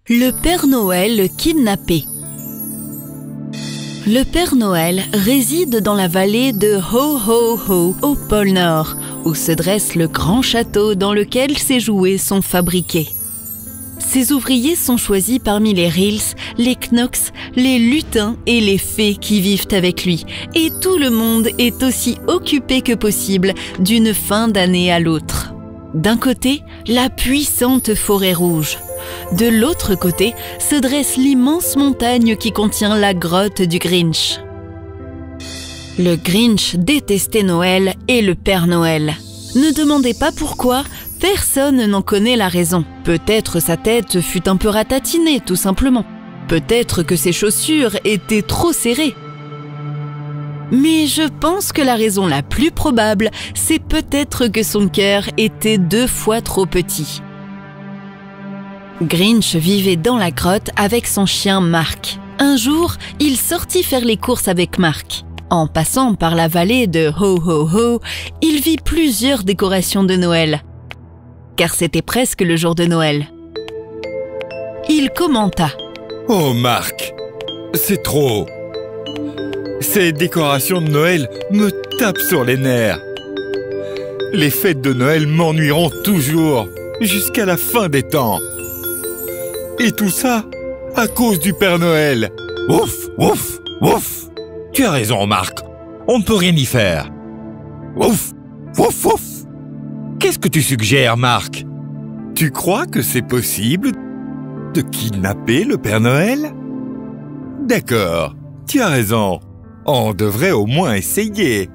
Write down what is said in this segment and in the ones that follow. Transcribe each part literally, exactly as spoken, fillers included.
Le Père Noël kidnappé. Le Père Noël réside dans la vallée de Ho-Ho-Ho au pôle Nord, où se dresse le grand château dans lequel ses jouets sont fabriqués. Ses ouvriers sont choisis parmi les Ryls, les Knooks, les lutins et les fées qui vivent avec lui, et tout le monde est aussi occupé que possible d'une fin d'année à l'autre. D'un côté, la puissante forêt rouge. De l'autre côté se dresse l'immense montagne qui contient la grotte du Grinch. Le Grinch détestait Noël et le Père Noël. Ne demandez pas pourquoi, personne n'en connaît la raison. Peut-être sa tête fut un peu ratatinée, tout simplement. Peut-être que ses chaussures étaient trop serrées. Mais je pense que la raison la plus probable, c'est peut-être que son cœur était deux fois trop petit. Grinch vivait dans la grotte avec son chien Mark. Un jour, il sortit faire les courses avec Mark. En passant par la vallée de Ho-Ho-Ho, il vit plusieurs décorations de Noël, car c'était presque le jour de Noël. Il commenta: « Oh Mark, c'est trop. Ces décorations de Noël me tapent sur les nerfs. Les fêtes de Noël m'ennuieront toujours, jusqu'à la fin des temps. Et tout ça à cause du Père Noël. Ouf, ouf, ouf. Tu as raison, Mark. On ne peut rien y faire. Ouf, ouf, ouf. Qu'est-ce que tu suggères, Mark? Tu crois que c'est possible de kidnapper le Père Noël? D'accord, tu as raison. On devrait au moins essayer.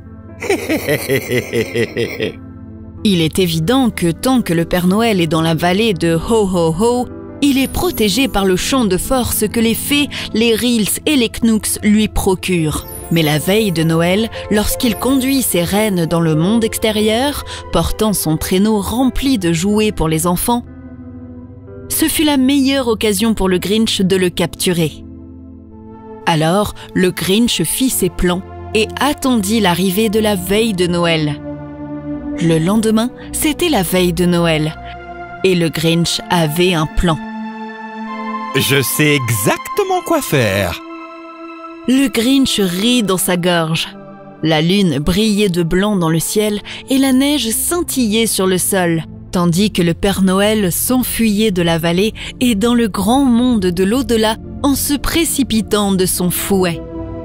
Il est évident que tant que le Père Noël est dans la vallée de Ho-Ho-Ho, il est protégé par le champ de force que les fées, les Ryls et les Knooks lui procurent. Mais la veille de Noël, lorsqu'il conduit ses reines dans le monde extérieur, portant son traîneau rempli de jouets pour les enfants, ce fut la meilleure occasion pour le Grinch de le capturer. Alors, le Grinch fit ses plans et attendit l'arrivée de la veille de Noël. Le lendemain, c'était la veille de Noël, et le Grinch avait un plan. Je sais exactement quoi faire. Le Grinch rit dans sa gorge. La lune brillait de blanc dans le ciel et la neige scintillait sur le sol, tandis que le Père Noël s'enfuyait de la vallée et dans le grand monde de l'au-delà en se précipitant de son fouet.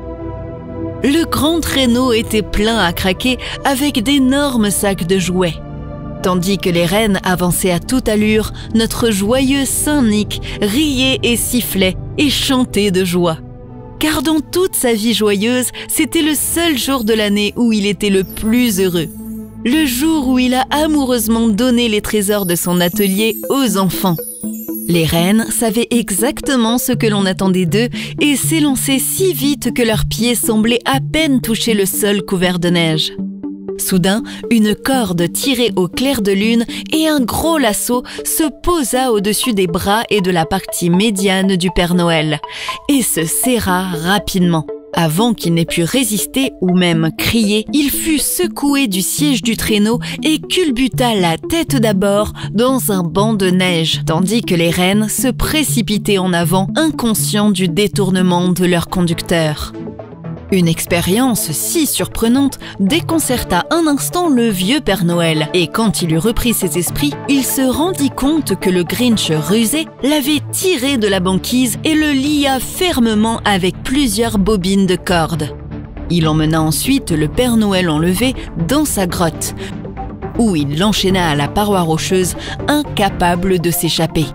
Le grand traîneau était plein à craquer avec d'énormes sacs de jouets. Tandis que les reines avançaient à toute allure, notre joyeux Saint Nick riait et sifflait et chantait de joie. Car dans toute sa vie joyeuse, c'était le seul jour de l'année où il était le plus heureux. Le jour où il a amoureusement donné les trésors de son atelier aux enfants. Les reines savaient exactement ce que l'on attendait d'eux et s'élançaient si vite que leurs pieds semblaient à peine toucher le sol couvert de neige. Soudain, une corde tirée au clair de lune et un gros lasso se posa au-dessus des bras et de la partie médiane du Père Noël et se serra rapidement. Avant qu'il n'ait pu résister ou même crier, il fut secoué du siège du traîneau et culbuta la tête d'abord dans un banc de neige, tandis que les reines se précipitaient en avant, inconscients du détournement de leur conducteur. Une expérience si surprenante déconcerta un instant le vieux Père Noël et quand il eut repris ses esprits, il se rendit compte que le Grinch rusé l'avait tiré de la banquise et le lia fermement avec plusieurs bobines de corde. Il emmena ensuite le Père Noël enlevé dans sa grotte, où il l'enchaîna à la paroi rocheuse, incapable de s'échapper.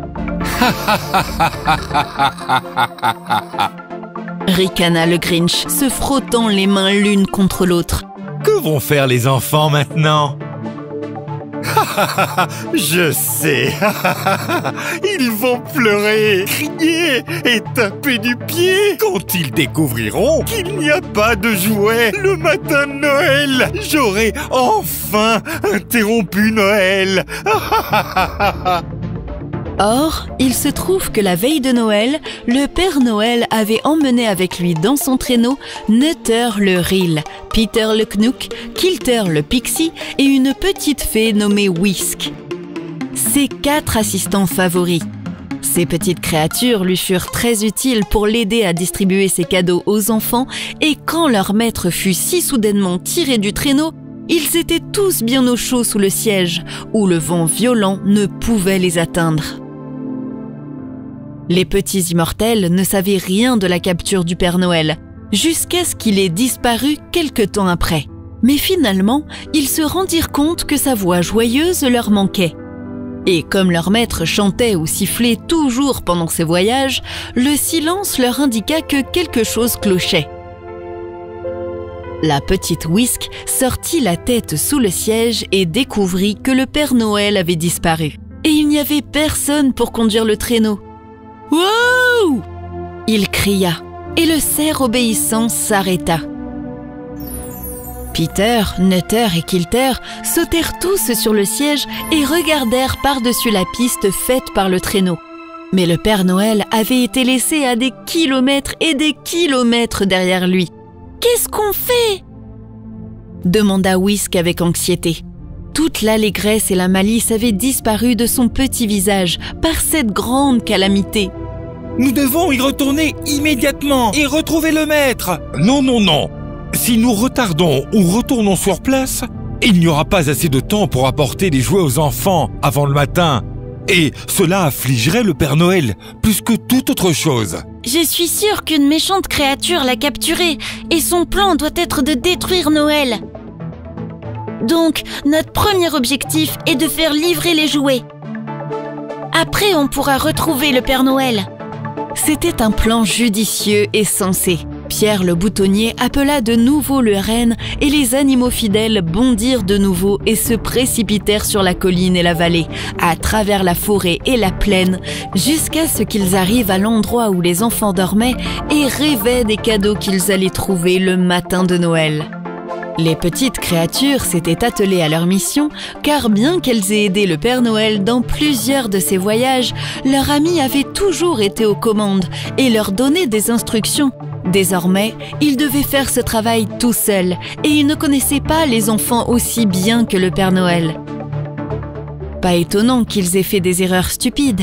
Ricana le Grinch, se frottant les mains l'une contre l'autre. Que vont faire les enfants maintenant? Je sais. Ils vont pleurer, crier et taper du pied quand ils découvriront qu'il n'y a pas de jouets le matin de Noël. J'aurai enfin interrompu Noël. Or, il se trouve que la veille de Noël, le Père Noël avait emmené avec lui dans son traîneau Nutter le Ryl, Peter le Knook, Kilter le Pixie et une petite fée nommée Whisk. Ses quatre assistants favoris. Ces petites créatures lui furent très utiles pour l'aider à distribuer ses cadeaux aux enfants et quand leur maître fut si soudainement tiré du traîneau, ils étaient tous bien au chaud sous le siège, où le vent violent ne pouvait les atteindre. Les petits immortels ne savaient rien de la capture du Père Noël, jusqu'à ce qu'il ait disparu quelque temps après. Mais finalement, ils se rendirent compte que sa voix joyeuse leur manquait. Et comme leur maître chantait ou sifflait toujours pendant ses voyages, le silence leur indiqua que quelque chose clochait. La petite Whisk sortit la tête sous le siège et découvrit que le Père Noël avait disparu. Et il n'y avait personne pour conduire le traîneau. « Wow !» il cria, et le cerf obéissant s'arrêta. Peter, Nutter et Kilter sautèrent tous sur le siège et regardèrent par-dessus la piste faite par le traîneau. Mais le Père Noël avait été laissé à des kilomètres et des kilomètres derrière lui. « Qu'est-ce qu'on fait ?» demanda Whisk avec anxiété. Toute l'allégresse et la malice avaient disparu de son petit visage par cette grande calamité. « Nous devons y retourner immédiatement et retrouver le maître !»« Non, non, non. Si nous retardons ou retournons sur place, il n'y aura pas assez de temps pour apporter les jouets aux enfants avant le matin. Et cela affligerait le Père Noël plus que toute autre chose. » Je suis sûre qu'une méchante créature l'a capturé et son plan doit être de détruire Noël. Donc, notre premier objectif est de faire livrer les jouets. Après, on pourra retrouver le Père Noël. C'était un plan judicieux et sensé. Pierre le boutonnier appela de nouveau le renne et les animaux fidèles bondirent de nouveau et se précipitèrent sur la colline et la vallée, à travers la forêt et la plaine, jusqu'à ce qu'ils arrivent à l'endroit où les enfants dormaient et rêvaient des cadeaux qu'ils allaient trouver le matin de Noël. Les petites créatures s'étaient attelées à leur mission, car bien qu'elles aient aidé le Père Noël dans plusieurs de ses voyages, leur ami avait toujours été aux commandes et leur donnait des instructions. Désormais, ils devaient faire ce travail tout seuls et ils ne connaissaient pas les enfants aussi bien que le Père Noël. Pas étonnant qu'ils aient fait des erreurs stupides.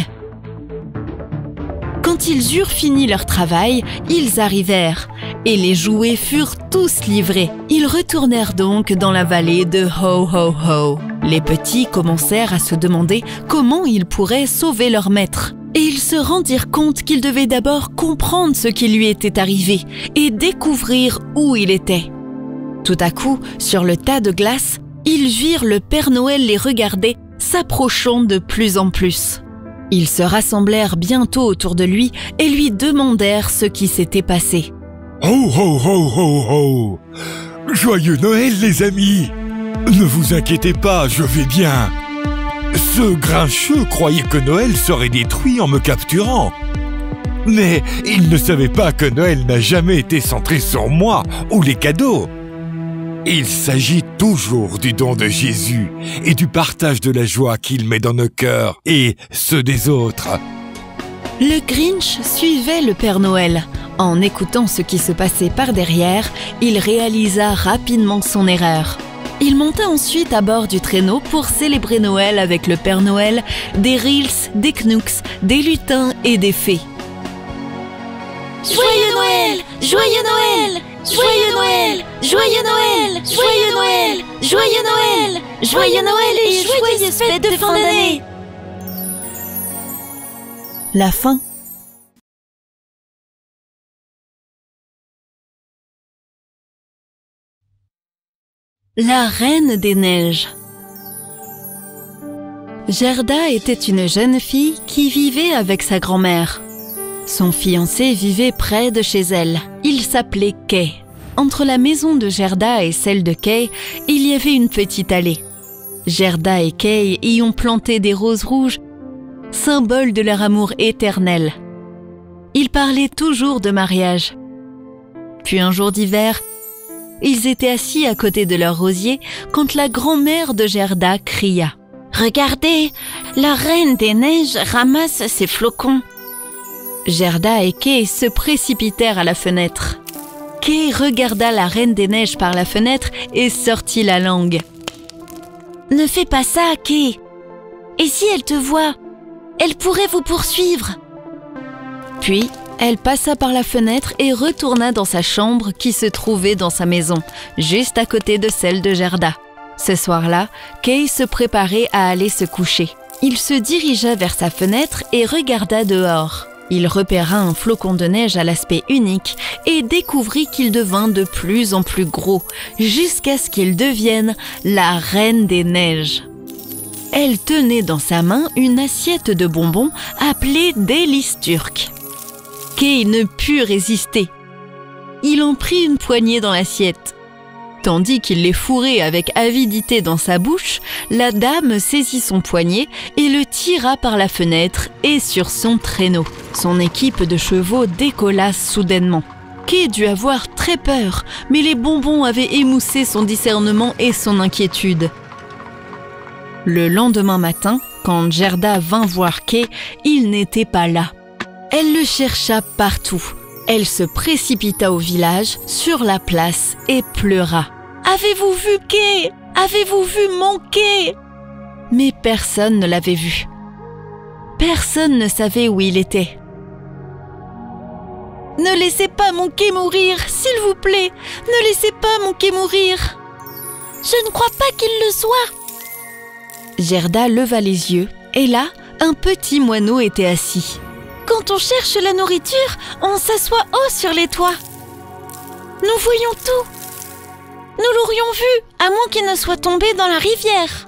Quand ils eurent fini leur travail, ils arrivèrent et les jouets furent tous livrés. Ils retournèrent donc dans la vallée de Ho Ho Ho. Les petits commencèrent à se demander comment ils pourraient sauver leur maître. Et ils se rendirent compte qu'ils devaient d'abord comprendre ce qui lui était arrivé et découvrir où il était. Tout à coup, sur le tas de glace, ils virent le Père Noël les regarder, s'approchant de plus en plus. Ils se rassemblèrent bientôt autour de lui et lui demandèrent ce qui s'était passé. « Ho ho ho ho ho! Joyeux Noël les amis! Ne vous inquiétez pas, je vais bien. Ce grincheux croyait que Noël serait détruit en me capturant. Mais il ne savait pas que Noël n'a jamais été centré sur moi ou les cadeaux. Il s'agit toujours du don de Jésus et du partage de la joie qu'il met dans nos cœurs et ceux des autres. » Le Grinch suivait le Père Noël. En écoutant ce qui se passait par derrière, il réalisa rapidement son erreur. Il monta ensuite à bord du traîneau pour célébrer Noël avec le Père Noël, des Reels, des Knooks, des lutins et des fées. Joyeux Noël! Joyeux Noël! Joyeux Noël! Joyeux Noël! Joyeux Noël! Joyeux Noël! Joyeux Noël et joyeuses fêtes de fin d'année! La fin. La Reine des Neiges. Gerda était une jeune fille qui vivait avec sa grand-mère. Son fiancé vivait près de chez elle. Il s'appelait Kay. Entre la maison de Gerda et celle de Kay, il y avait une petite allée. Gerda et Kay y ont planté des roses rouges, symbole de leur amour éternel. Ils parlaient toujours de mariage. Puis un jour d'hiver, ils étaient assis à côté de leur rosier quand la grand-mère de Gerda cria. « Regardez, la Reine des Neiges ramasse ses flocons. » Gerda et Kay se précipitèrent à la fenêtre. Kay regarda la Reine des Neiges par la fenêtre et sortit la langue. « Ne fais pas ça, Kay. Et si elle te voit, Elle pourrait vous poursuivre. » Puis, elle passa par la fenêtre et retourna dans sa chambre qui se trouvait dans sa maison, juste à côté de celle de Gerda. Ce soir-là, Kay se préparait à aller se coucher. Il se dirigea vers sa fenêtre et regarda dehors. Il repéra un flocon de neige à l'aspect unique et découvrit qu'il devint de plus en plus gros, jusqu'à ce qu'il devienne la reine des neiges. Elle tenait dans sa main une assiette de bonbons appelée délice turque. Kay ne put résister. Il en prit une poignée dans l'assiette. Tandis qu'il les fourrait avec avidité dans sa bouche, la dame saisit son poignet et le tira par la fenêtre et sur son traîneau. Son équipe de chevaux décolla soudainement. Kay dut avoir très peur, mais les bonbons avaient émoussé son discernement et son inquiétude. Le lendemain matin, quand Gerda vint voir Kay, il n'était pas là. Elle le chercha partout. Elle se précipita au village, sur la place, et pleura. « Avez-vous vu Kay? Avez-vous vu mon Kay ?» Mais personne ne l'avait vu. Personne ne savait où il était. « Ne laissez pas mon Kay mourir, s'il vous plaît. Ne laissez pas mon Kay mourir. »« Je ne crois pas qu'il le soit. » Gerda leva les yeux, et là, un petit moineau était assis. Quand on cherche la nourriture, on s'assoit haut sur les toits. Nous voyons tout. Nous l'aurions vu, à moins qu'il ne soit tombé dans la rivière.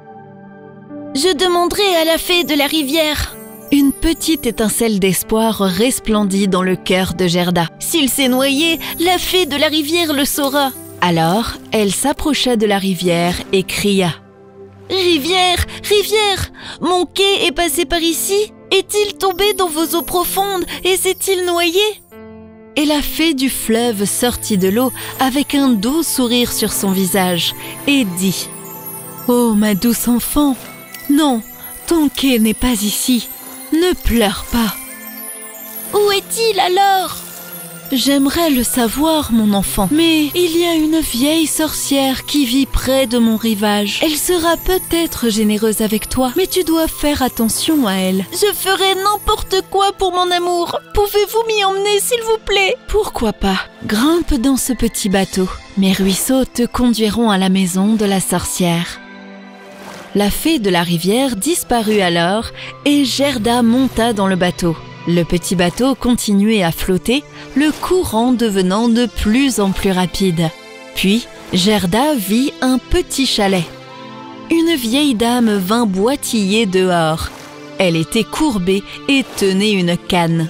Je demanderai à la fée de la rivière. Une petite étincelle d'espoir resplendit dans le cœur de Gerda. S'il s'est noyé, la fée de la rivière le saura. Alors, elle s'approcha de la rivière et cria. « Rivière, rivière, mon Kay est passé par ici. Est-il tombé dans vos eaux profondes et s'est-il noyé ?» Et la fée du fleuve sortit de l'eau avec un doux sourire sur son visage et dit « Oh, ma douce enfant, non, ton Kay n'est pas ici, ne pleure pas. »« Où est-il alors ?»« J'aimerais le savoir, mon enfant, mais il y a une vieille sorcière qui vit près de mon rivage. Elle sera peut-être généreuse avec toi, mais tu dois faire attention à elle. »« Je ferai n'importe quoi pour mon amour. Pouvez-vous m'y emmener, s'il vous plaît ?»« Pourquoi pas? Grimpe dans ce petit bateau. Mes ruisseaux te conduiront à la maison de la sorcière. » La fée de la rivière disparut alors et Gerda monta dans le bateau. Le petit bateau continuait à flotter, le courant devenant de plus en plus rapide. Puis, Gerda vit un petit chalet. Une vieille dame vint boitiller dehors. Elle était courbée et tenait une canne.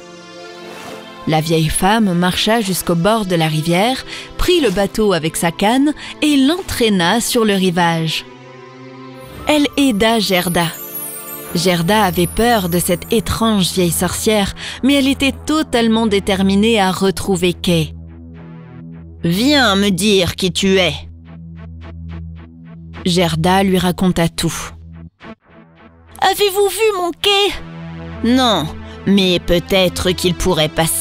La vieille femme marcha jusqu'au bord de la rivière, prit le bateau avec sa canne et l'entraîna sur le rivage. Elle aida Gerda. Gerda avait peur de cette étrange vieille sorcière, mais elle était totalement déterminée à retrouver Kay. « Viens me dire qui tu es. » Gerda lui raconta tout. « Avez-vous vu mon Kay ?»« Non, mais peut-être qu'il pourrait passer. »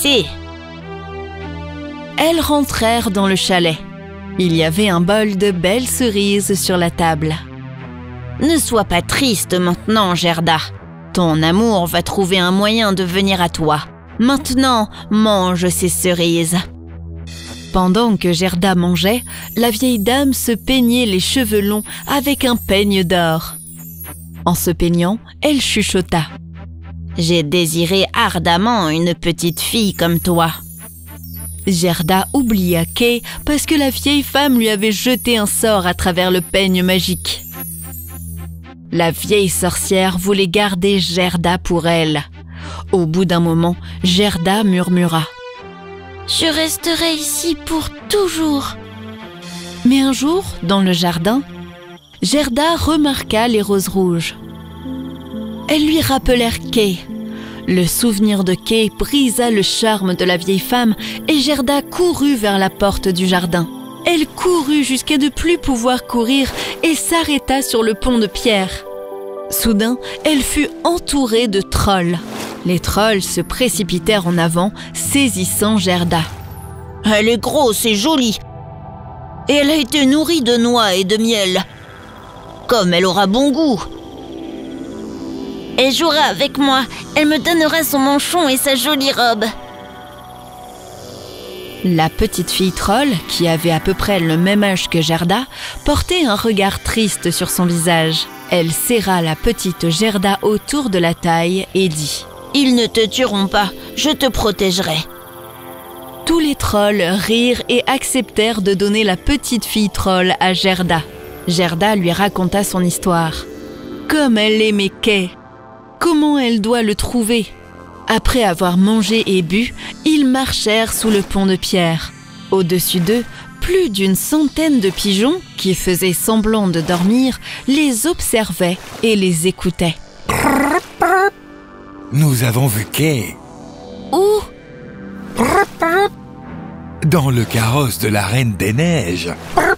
Elles rentrèrent dans le chalet. Il y avait un bol de belles cerises sur la table. Ne sois pas triste maintenant, Gerda. Ton amour va trouver un moyen de venir à toi. Maintenant, mange ces cerises. Pendant que Gerda mangeait, la vieille dame se peignait les cheveux longs avec un peigne d'or. En se peignant, elle chuchota. « J'ai désiré ardemment une petite fille comme toi. » Gerda oublia Kay parce que la vieille femme lui avait jeté un sort à travers le peigne magique. La vieille sorcière voulait garder Gerda pour elle. Au bout d'un moment, Gerda murmura. « Je resterai ici pour toujours. » Mais un jour, dans le jardin, Gerda remarqua les roses rouges. Elles lui rappelèrent Kay. Le souvenir de Kay brisa le charme de la vieille femme et Gerda courut vers la porte du jardin. Elle courut jusqu'à ne plus pouvoir courir et s'arrêta sur le pont de pierre. Soudain, elle fut entourée de trolls. Les trolls se précipitèrent en avant, saisissant Gerda. « Elle est grosse et jolie, et elle a été nourrie de noix et de miel. Comme elle aura bon goût. » Elle jouera avec moi. Elle me donnera son manchon et sa jolie robe. La petite fille troll, qui avait à peu près le même âge que Gerda, portait un regard triste sur son visage. Elle serra la petite Gerda autour de la taille et dit « Ils ne te tueront pas, je te protégerai. » Tous les trolls rirent et acceptèrent de donner la petite fille troll à Gerda. Gerda lui raconta son histoire. Comme elle aimait Kay. Comment elle doit le trouver? Après avoir mangé et bu, ils marchèrent sous le pont de pierre. Au-dessus d'eux, plus d'une centaine de pigeons, qui faisaient semblant de dormir, les observaient et les écoutaient. Nous avons vu Kay. Où? Dans le carrosse de la Reine des Neiges.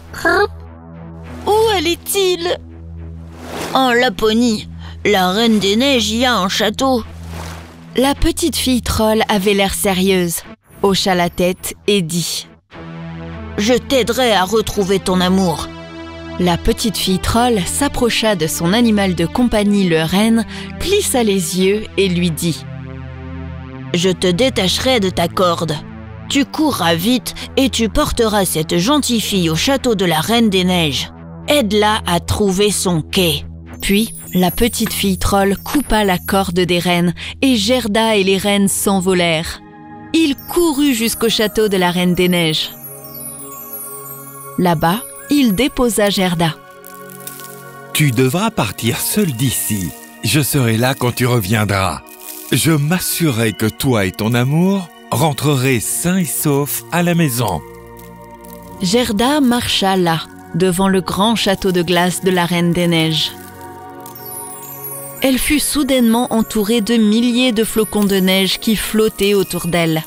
Où allait-il? En Laponie. La Reine des Neiges y a un château. La petite fille troll avait l'air sérieuse, hocha la tête et dit « Je t'aiderai à retrouver ton amour. » La petite fille troll s'approcha de son animal de compagnie, le renne, plissa les yeux et lui dit « Je te détacherai de ta corde. Tu courras vite et tu porteras cette gentille fille au château de la Reine des Neiges. Aide-la à trouver son quai. » Puis, la petite fille troll coupa la corde des rennes et Gerda et les rennes s'envolèrent. Il courut jusqu'au château de la Reine des Neiges. Là-bas, il déposa Gerda. « Tu devras partir seule d'ici. Je serai là quand tu reviendras. Je m'assurerai que toi et ton amour rentrerez sains et saufs à la maison. » Gerda marcha là, devant le grand château de glace de la Reine des Neiges. Elle fut soudainement entourée de milliers de flocons de neige qui flottaient autour d'elle.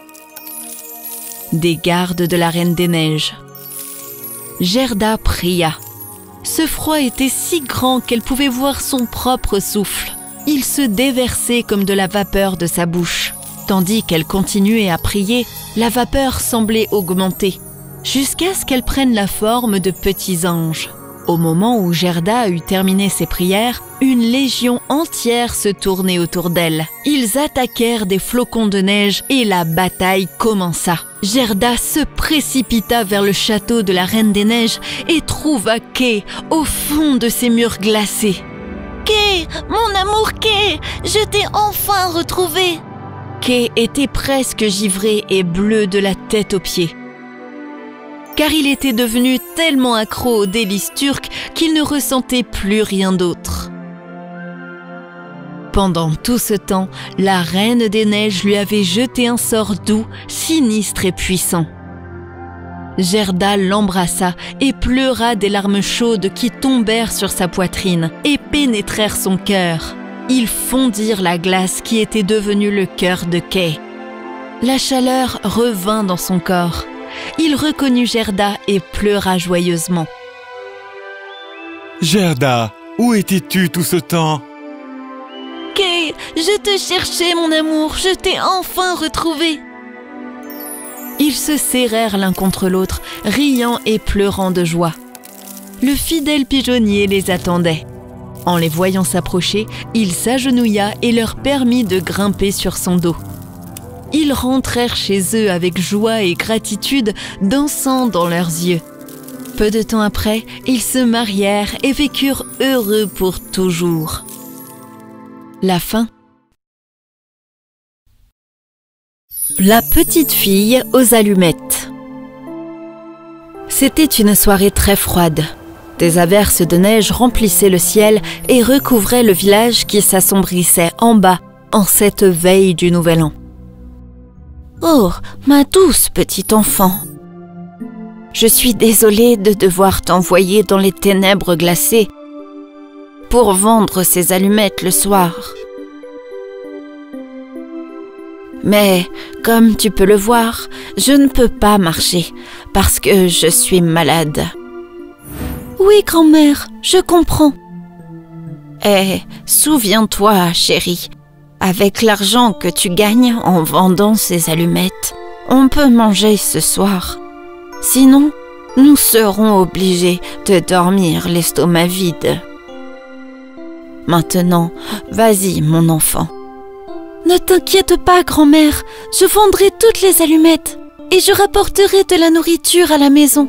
Des gardes de la Reine des Neiges. Gerda pria. Ce froid était si grand qu'elle pouvait voir son propre souffle. Il se déversait comme de la vapeur de sa bouche. Tandis qu'elle continuait à prier, la vapeur semblait augmenter, jusqu'à ce qu'elle prenne la forme de petits anges. Au moment où Gerda eut terminé ses prières, une légion entière se tournait autour d'elle. Ils attaquèrent des flocons de neige et la bataille commença. Gerda se précipita vers le château de la Reine des Neiges et trouva Kay au fond de ses murs glacés. « Kay, mon amour Kay, je t'ai enfin retrouvé !» Kay était presque givré et bleu de la tête aux pieds. Car il était devenu tellement accro aux délices turques qu'il ne ressentait plus rien d'autre. Pendant tout ce temps, la Reine des Neiges lui avait jeté un sort doux, sinistre et puissant. Gerda l'embrassa et pleura des larmes chaudes qui tombèrent sur sa poitrine et pénétrèrent son cœur. Ils fondirent la glace qui était devenue le cœur de Kay. La chaleur revint dans son corps. Il reconnut Gerda et pleura joyeusement. « Gerda, où étais-tu tout ce temps ?»« Kay, je te cherchais, mon amour, je t'ai enfin retrouvé !» Ils se serrèrent l'un contre l'autre, riant et pleurant de joie. Le fidèle pigeonnier les attendait. En les voyant s'approcher, il s'agenouilla et leur permit de grimper sur son dos. Ils rentrèrent chez eux avec joie et gratitude, dansant dans leurs yeux. Peu de temps après, ils se marièrent et vécurent heureux pour toujours. La fin. La petite fille aux allumettes. C'était une soirée très froide. Des averses de neige remplissaient le ciel et recouvraient le village qui s'assombrissait en bas en cette veille du Nouvel An. « Oh, ma douce petite enfant, je suis désolée de devoir t'envoyer dans les ténèbres glacées pour vendre ces allumettes le soir. Mais, comme tu peux le voir, je ne peux pas marcher parce que je suis malade. » « Oui, grand-mère, je comprends. »« Et souviens-toi, chérie, avec l'argent que tu gagnes en vendant ces allumettes, on peut manger ce soir. Sinon, nous serons obligés de dormir l'estomac vide. » Maintenant, vas-y, mon enfant. Ne t'inquiète pas, grand-mère. Je vendrai toutes les allumettes et je rapporterai de la nourriture à la maison.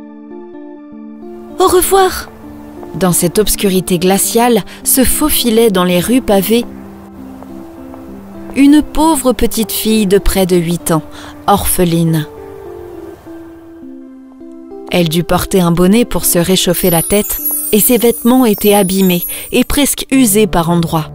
Au revoir. Dans cette obscurité glaciale se faufilait dans les rues pavées une pauvre petite fille de près de huit ans, orpheline. Elle dut porter un bonnet pour se réchauffer la tête et ses vêtements étaient abîmés et presque usés par endroits.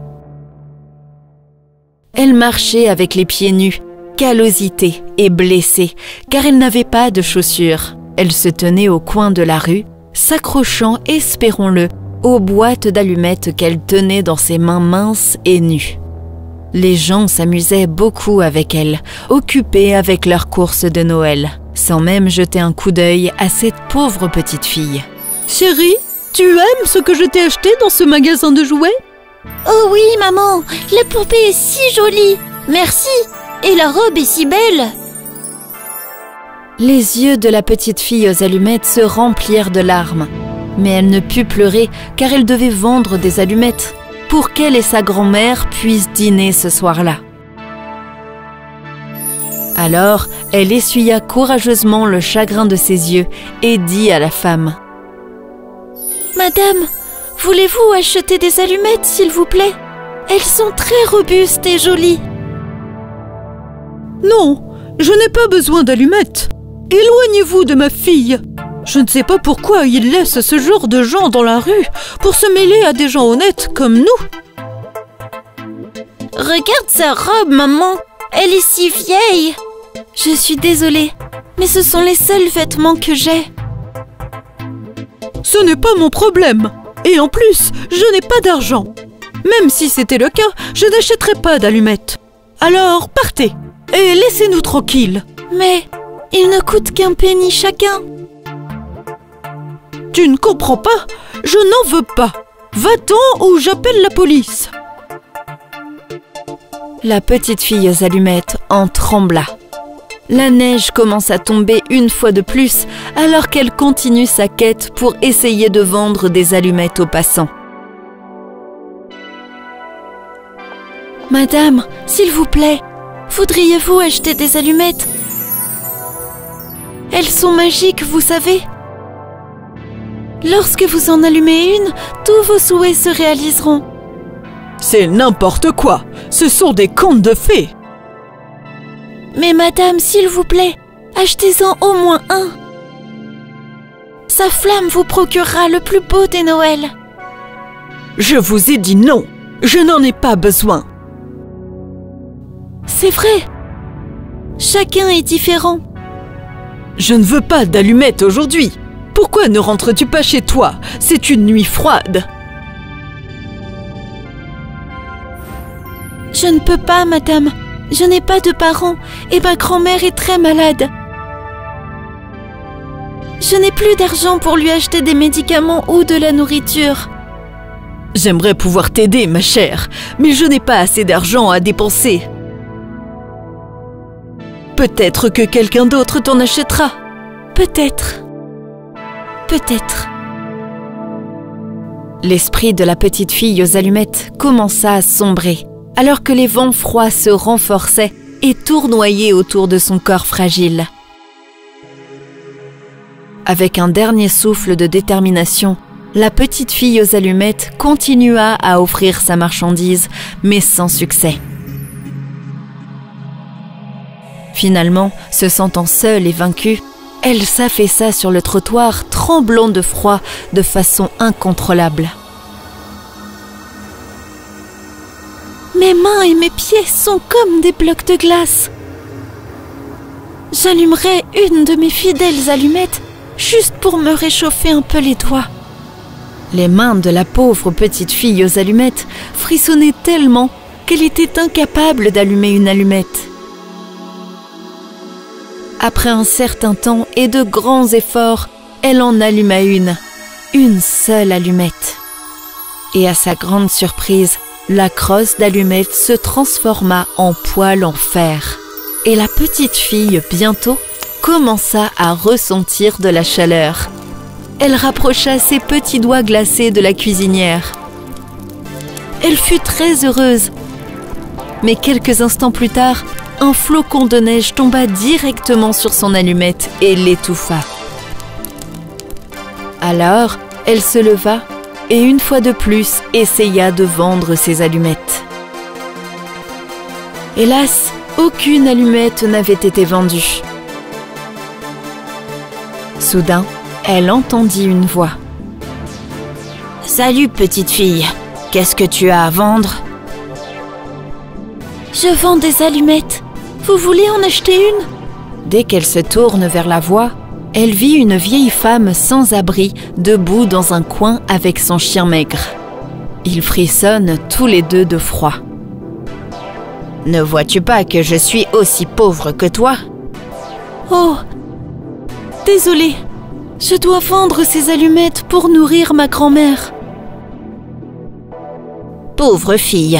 Elle marchait avec les pieds nus, callositée et blessée, car elle n'avait pas de chaussures. Elle se tenait au coin de la rue, s'accrochant, espérons-le, aux boîtes d'allumettes qu'elle tenait dans ses mains minces et nues. Les gens s'amusaient beaucoup avec elle, occupés avec leurs courses de Noël, sans même jeter un coup d'œil à cette pauvre petite fille. « Chérie, tu aimes ce que je t'ai acheté dans ce magasin de jouets ?»« Oh oui, maman, la poupée est si jolie. Merci, et la robe est si belle. » Les yeux de la petite fille aux allumettes se remplirent de larmes, mais elle ne put pleurer car elle devait vendre des allumettes pour qu'elle et sa grand-mère puissent dîner ce soir-là. Alors, elle essuya courageusement le chagrin de ses yeux et dit à la femme: « Madame, voulez-vous acheter des allumettes, s'il vous plaît? Elles sont très robustes et jolies. »« Non, je n'ai pas besoin d'allumettes. Éloignez-vous de ma fille. Je ne sais pas pourquoi ils laissent ce genre de gens dans la rue pour se mêler à des gens honnêtes comme nous. »« Regarde sa robe, maman. Elle est si vieille. Je suis désolée, mais ce sont les seuls vêtements que j'ai. » « Ce n'est pas mon problème. Et en plus, je n'ai pas d'argent. Même si c'était le cas, je n'achèterais pas d'allumettes. Alors, partez et laissez-nous tranquilles. »« Mais ils ne coûtent qu'un penny chacun. »« Tu ne comprends pas? Je n'en veux pas. Va-t'en ou j'appelle la police. » La petite fille aux allumettes en trembla. La neige commence à tomber une fois de plus alors qu'elle continue sa quête pour essayer de vendre des allumettes aux passants. « Madame, s'il vous plaît, voudriez-vous acheter des allumettes? Elles sont magiques, vous savez. Lorsque vous en allumez une, tous vos souhaits se réaliseront. » C'est n'importe quoi. Ce sont des contes de fées. « Mais madame, s'il vous plaît, achetez-en au moins un. Sa flamme vous procurera le plus beau des Noëls. »« Je vous ai dit non. Je n'en ai pas besoin. » C'est vrai. Chacun est différent. « Je ne veux pas d'allumettes aujourd'hui. Pourquoi ne rentres-tu pas chez toi? C'est une nuit froide. » « Je ne peux pas, madame. Je n'ai pas de parents et ma grand-mère est très malade. Je n'ai plus d'argent pour lui acheter des médicaments ou de la nourriture. »« J'aimerais pouvoir t'aider, ma chère, mais je n'ai pas assez d'argent à dépenser. Peut-être que quelqu'un d'autre t'en achètera. »« Peut-être. Peut-être. » L'esprit de la petite fille aux allumettes commença à sombrer, alors que les vents froids se renforçaient et tournoyaient autour de son corps fragile. Avec un dernier souffle de détermination, la petite fille aux allumettes continua à offrir sa marchandise, mais sans succès. Finalement, se sentant seule et vaincue, elle s'affaissa sur le trottoir, tremblant de froid de façon incontrôlable. Mes mains et mes pieds sont comme des blocs de glace. J'allumerai une de mes fidèles allumettes juste pour me réchauffer un peu les doigts. Les mains de la pauvre petite fille aux allumettes frissonnaient tellement qu'elle était incapable d'allumer une allumette. Après un certain temps et de grands efforts, elle en alluma une, une seule allumette. Et à sa grande surprise, la crosse d'allumette se transforma en poêle en fer. Et la petite fille, bientôt, commença à ressentir de la chaleur. Elle rapprocha ses petits doigts glacés de la cuisinière. Elle fut très heureuse. Mais quelques instants plus tard, un flocon de neige tomba directement sur son allumette et l'étouffa. Alors, elle se leva et une fois de plus essaya de vendre ses allumettes. Hélas, aucune allumette n'avait été vendue. Soudain, elle entendit une voix. « Salut, petite fille. Qu'est-ce que tu as à vendre ?»« Je vends des allumettes. Vous voulez en acheter une ?» Dès qu'elle se tourne vers la voix, elle vit une vieille femme sans abri, debout dans un coin avec son chien maigre. Ils frissonnent tous les deux de froid. « Ne vois-tu pas que je suis aussi pauvre que toi ?»« Oh, désolée, je dois vendre ces allumettes pour nourrir ma grand-mère. » Pauvre fille.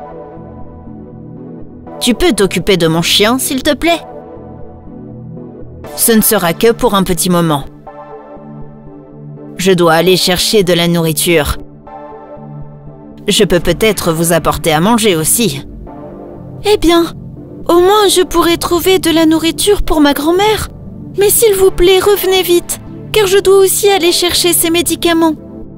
Tu peux t'occuper de mon chien, s'il te plaît? Ce ne sera que pour un petit moment. Je dois aller chercher de la nourriture. Je peux peut-être vous apporter à manger aussi. Eh bien, au moins je pourrai trouver de la nourriture pour ma grand-mère. Mais s'il vous plaît, revenez vite, car je dois aussi aller chercher ses médicaments.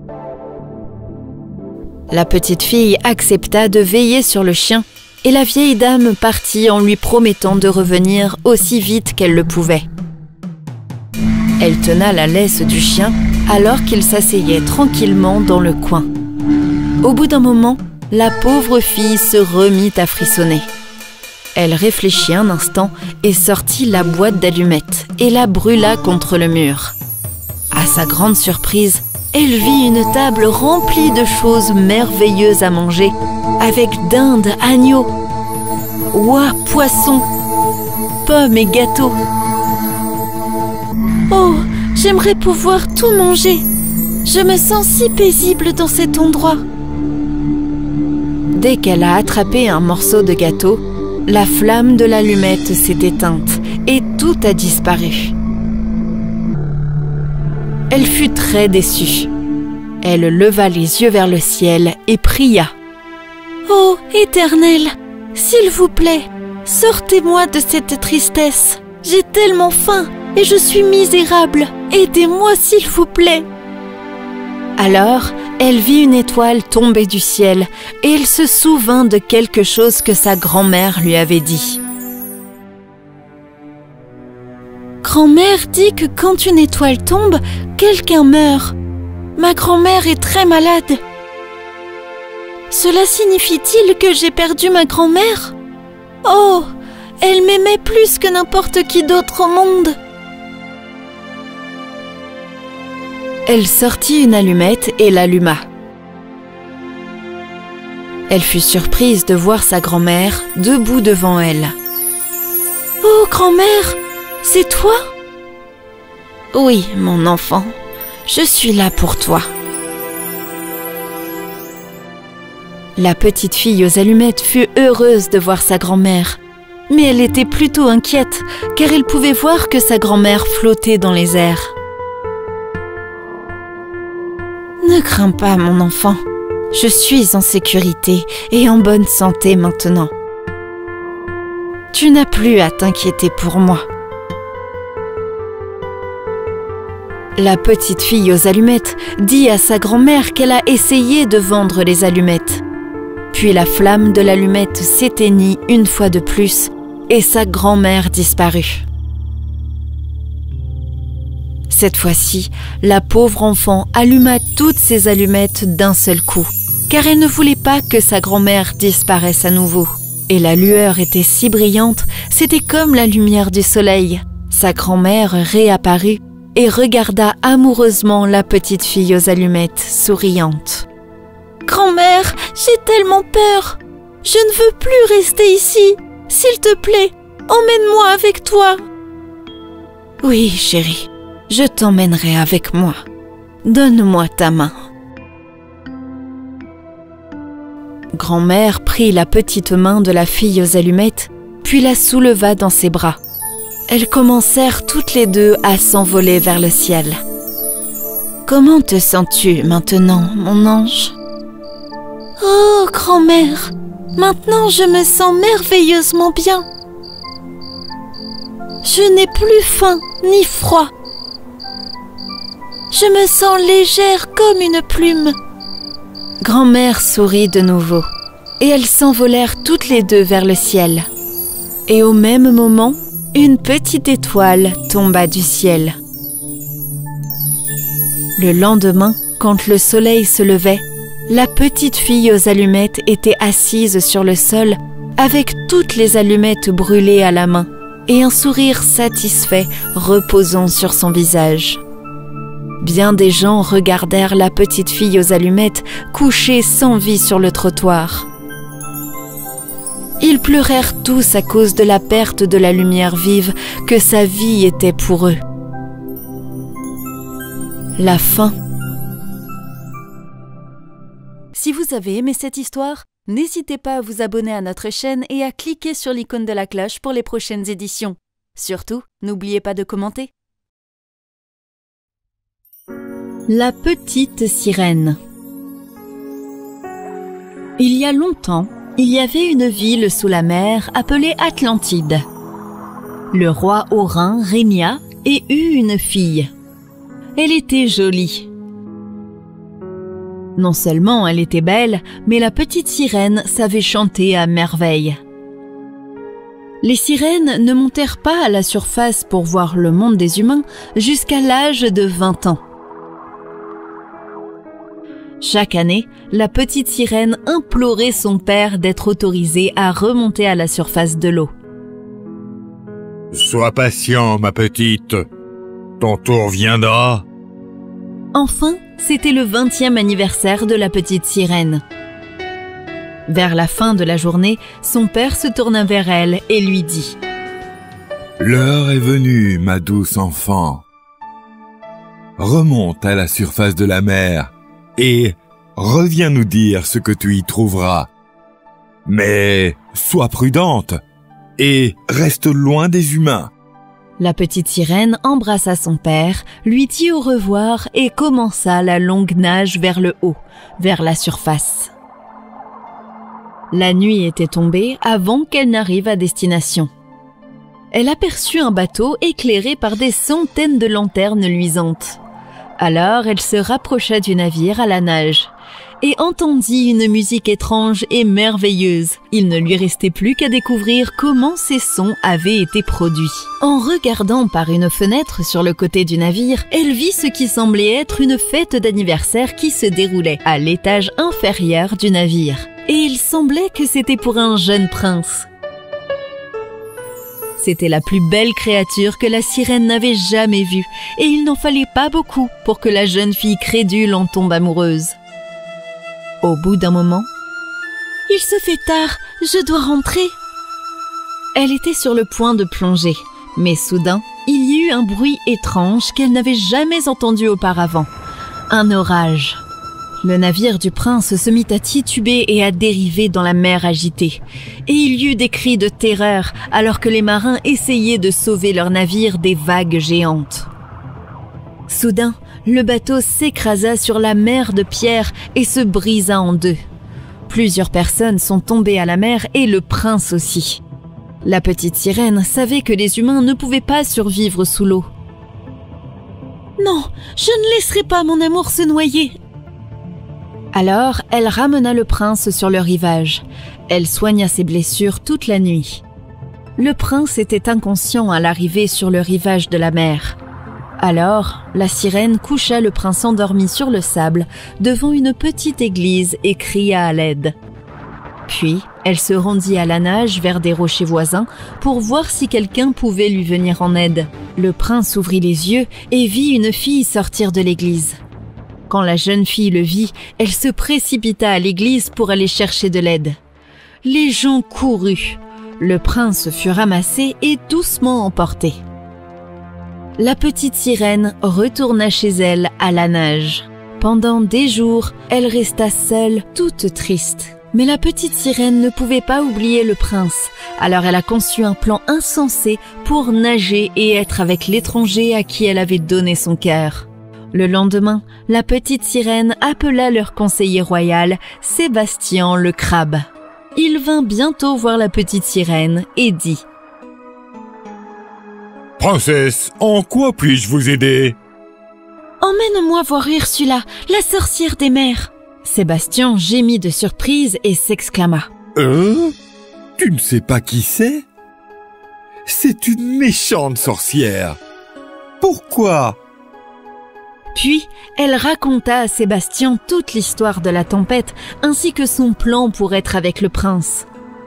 La petite fille accepta de veiller sur le chien et la vieille dame partit en lui promettant de revenir aussi vite qu'elle le pouvait. Elle tena la laisse du chien alors qu'il s'asseyait tranquillement dans le coin. Au bout d'un moment, la pauvre fille se remit à frissonner. Elle réfléchit un instant et sortit la boîte d'allumettes et la brûla contre le mur. À sa grande surprise, elle vit une table remplie de choses merveilleuses à manger, avec dinde, agneaux, oies, poissons, pommes et gâteaux. Oh, j'aimerais pouvoir tout manger. Je me sens si paisible dans cet endroit. Dès qu'elle a attrapé un morceau de gâteau, la flamme de l'allumette s'est éteinte et tout a disparu. Elle fut très déçue. Elle leva les yeux vers le ciel et pria. « Oh, Éternel, s'il vous plaît, sortez-moi de cette tristesse. J'ai tellement faim et je suis misérable. Aidez-moi, s'il vous plaît. » Alors, elle vit une étoile tomber du ciel et elle se souvint de quelque chose que sa grand-mère lui avait dit. Grand-mère dit que quand une étoile tombe, quelqu'un meurt. Ma grand-mère est très malade. Cela signifie-t-il que j'ai perdu ma grand-mère? Oh, elle m'aimait plus que n'importe qui d'autre au monde. Elle sortit une allumette et l'alluma. Elle fut surprise de voir sa grand-mère debout devant elle. « Oh, grand-mère, c'est toi ?»« Oui, mon enfant, je suis là pour toi. » La petite fille aux allumettes fut heureuse de voir sa grand-mère, mais elle était plutôt inquiète car elle pouvait voir que sa grand-mère flottait dans les airs. « Ne crains pas, mon enfant. Je suis en sécurité et en bonne santé maintenant. Tu n'as plus à t'inquiéter pour moi. » La petite fille aux allumettes dit à sa grand-mère qu'elle a essayé de vendre les allumettes. Puis la flamme de l'allumette s'éteignit une fois de plus et sa grand-mère disparut. Cette fois-ci, la pauvre enfant alluma toutes ses allumettes d'un seul coup, car elle ne voulait pas que sa grand-mère disparaisse à nouveau. Et la lueur était si brillante, c'était comme la lumière du soleil. Sa grand-mère réapparut et regarda amoureusement la petite fille aux allumettes, souriante. « Grand-mère, j'ai tellement peur. Je ne veux plus rester ici. S'il te plaît, emmène-moi avec toi. »« Oui, chérie, je t'emmènerai avec moi. Donne-moi ta main. » Grand-mère prit la petite main de la fille aux allumettes, puis la souleva dans ses bras. Elles commencèrent toutes les deux à s'envoler vers le ciel. « Comment te sens-tu maintenant, mon ange ?»« Oh, grand-mère, maintenant je me sens merveilleusement bien. Je n'ai plus faim ni froid. Je me sens légère comme une plume. Grand-mère sourit de nouveau, et elles s'envolèrent toutes les deux vers le ciel. Et au même moment, une petite étoile tomba du ciel. Le lendemain, quand le soleil se levait, la petite fille aux allumettes était assise sur le sol avec toutes les allumettes brûlées à la main et un sourire satisfait reposant sur son visage. Bien des gens regardèrent la petite fille aux allumettes couchée sans vie sur le trottoir. Ils pleurèrent tous à cause de la perte de la lumière vive que sa vie était pour eux. La fin. Si vous avez aimé cette histoire, n'hésitez pas à vous abonner à notre chaîne et à cliquer sur l'icône de la cloche pour les prochaines éditions. Surtout, n'oubliez pas de commenter. La petite sirène. Il y a longtemps, il y avait une ville sous la mer appelée Atlantide. Le roi Aurin régna et eut une fille. Elle était jolie. Non seulement elle était belle, mais la petite sirène savait chanter à merveille. Les sirènes ne montèrent pas à la surface pour voir le monde des humains jusqu'à l'âge de vingt ans. Chaque année, la petite sirène implorait son père d'être autorisée à remonter à la surface de l'eau. « Sois patient, ma petite. Ton tour viendra. » Enfin, c'était le vingtième anniversaire de la petite sirène. Vers la fin de la journée, son père se tourna vers elle et lui dit « L'heure est venue, ma douce enfant. Remonte à la surface de la mer et reviens nous dire ce que tu y trouveras. Mais sois prudente et reste loin des humains. » La petite sirène embrassa son père, lui dit au revoir et commença la longue nage vers le haut, vers la surface. La nuit était tombée avant qu'elle n'arrive à destination. Elle aperçut un bateau éclairé par des centaines de lanternes luisantes. Alors elle se rapprocha du navire à la nage et entendit une musique étrange et merveilleuse. Il ne lui restait plus qu'à découvrir comment ces sons avaient été produits. En regardant par une fenêtre sur le côté du navire, elle vit ce qui semblait être une fête d'anniversaire qui se déroulait à l'étage inférieur du navire. Et il semblait que c'était pour un jeune prince. C'était la plus belle créature que la sirène n'avait jamais vue, et il n'en fallait pas beaucoup pour que la jeune fille crédule en tombe amoureuse. Au bout d'un moment, « Il se fait tard, je dois rentrer. » Elle était sur le point de plonger, mais soudain, il y eut un bruit étrange qu'elle n'avait jamais entendu auparavant. Un orage. Le navire du prince se mit à tituber et à dériver dans la mer agitée. Et il y eut des cris de terreur alors que les marins essayaient de sauver leur navire des vagues géantes. Soudain, le bateau s'écrasa sur la mer de pierre et se brisa en deux. Plusieurs personnes sont tombées à la mer et le prince aussi. La petite sirène savait que les humains ne pouvaient pas survivre sous l'eau. « Non, je ne laisserai pas mon amour se noyer !» Alors, elle ramena le prince sur le rivage. Elle soigna ses blessures toute la nuit. Le prince était inconscient à l'arrivée sur le rivage de la mer. Alors, la sirène coucha le prince endormi sur le sable devant une petite église et cria à l'aide. Puis, elle se rendit à la nage vers des rochers voisins pour voir si quelqu'un pouvait lui venir en aide. Le prince ouvrit les yeux et vit une fille sortir de l'église. Quand la jeune fille le vit, elle se précipita à l'église pour aller chercher de l'aide. Les gens coururent. Le prince fut ramassé et doucement emporté. La petite sirène retourna chez elle à la nage. Pendant des jours, elle resta seule, toute triste. Mais la petite sirène ne pouvait pas oublier le prince. Alors elle a conçu un plan insensé pour nager et être avec l'étranger à qui elle avait donné son cœur. Le lendemain, la petite sirène appela leur conseiller royal, Sébastien le crabe. Il vint bientôt voir la petite sirène et dit « Princesse, en quoi puis-je vous aider ?» « Emmène-moi voir Ursula, la sorcière des mers. » Sébastien gémit de surprise et s'exclama. « Euh Tu ne sais pas qui c'est ? C'est une méchante sorcière. Pourquoi ?» Puis, elle raconta à Sébastien toute l'histoire de la tempête ainsi que son plan pour être avec le prince.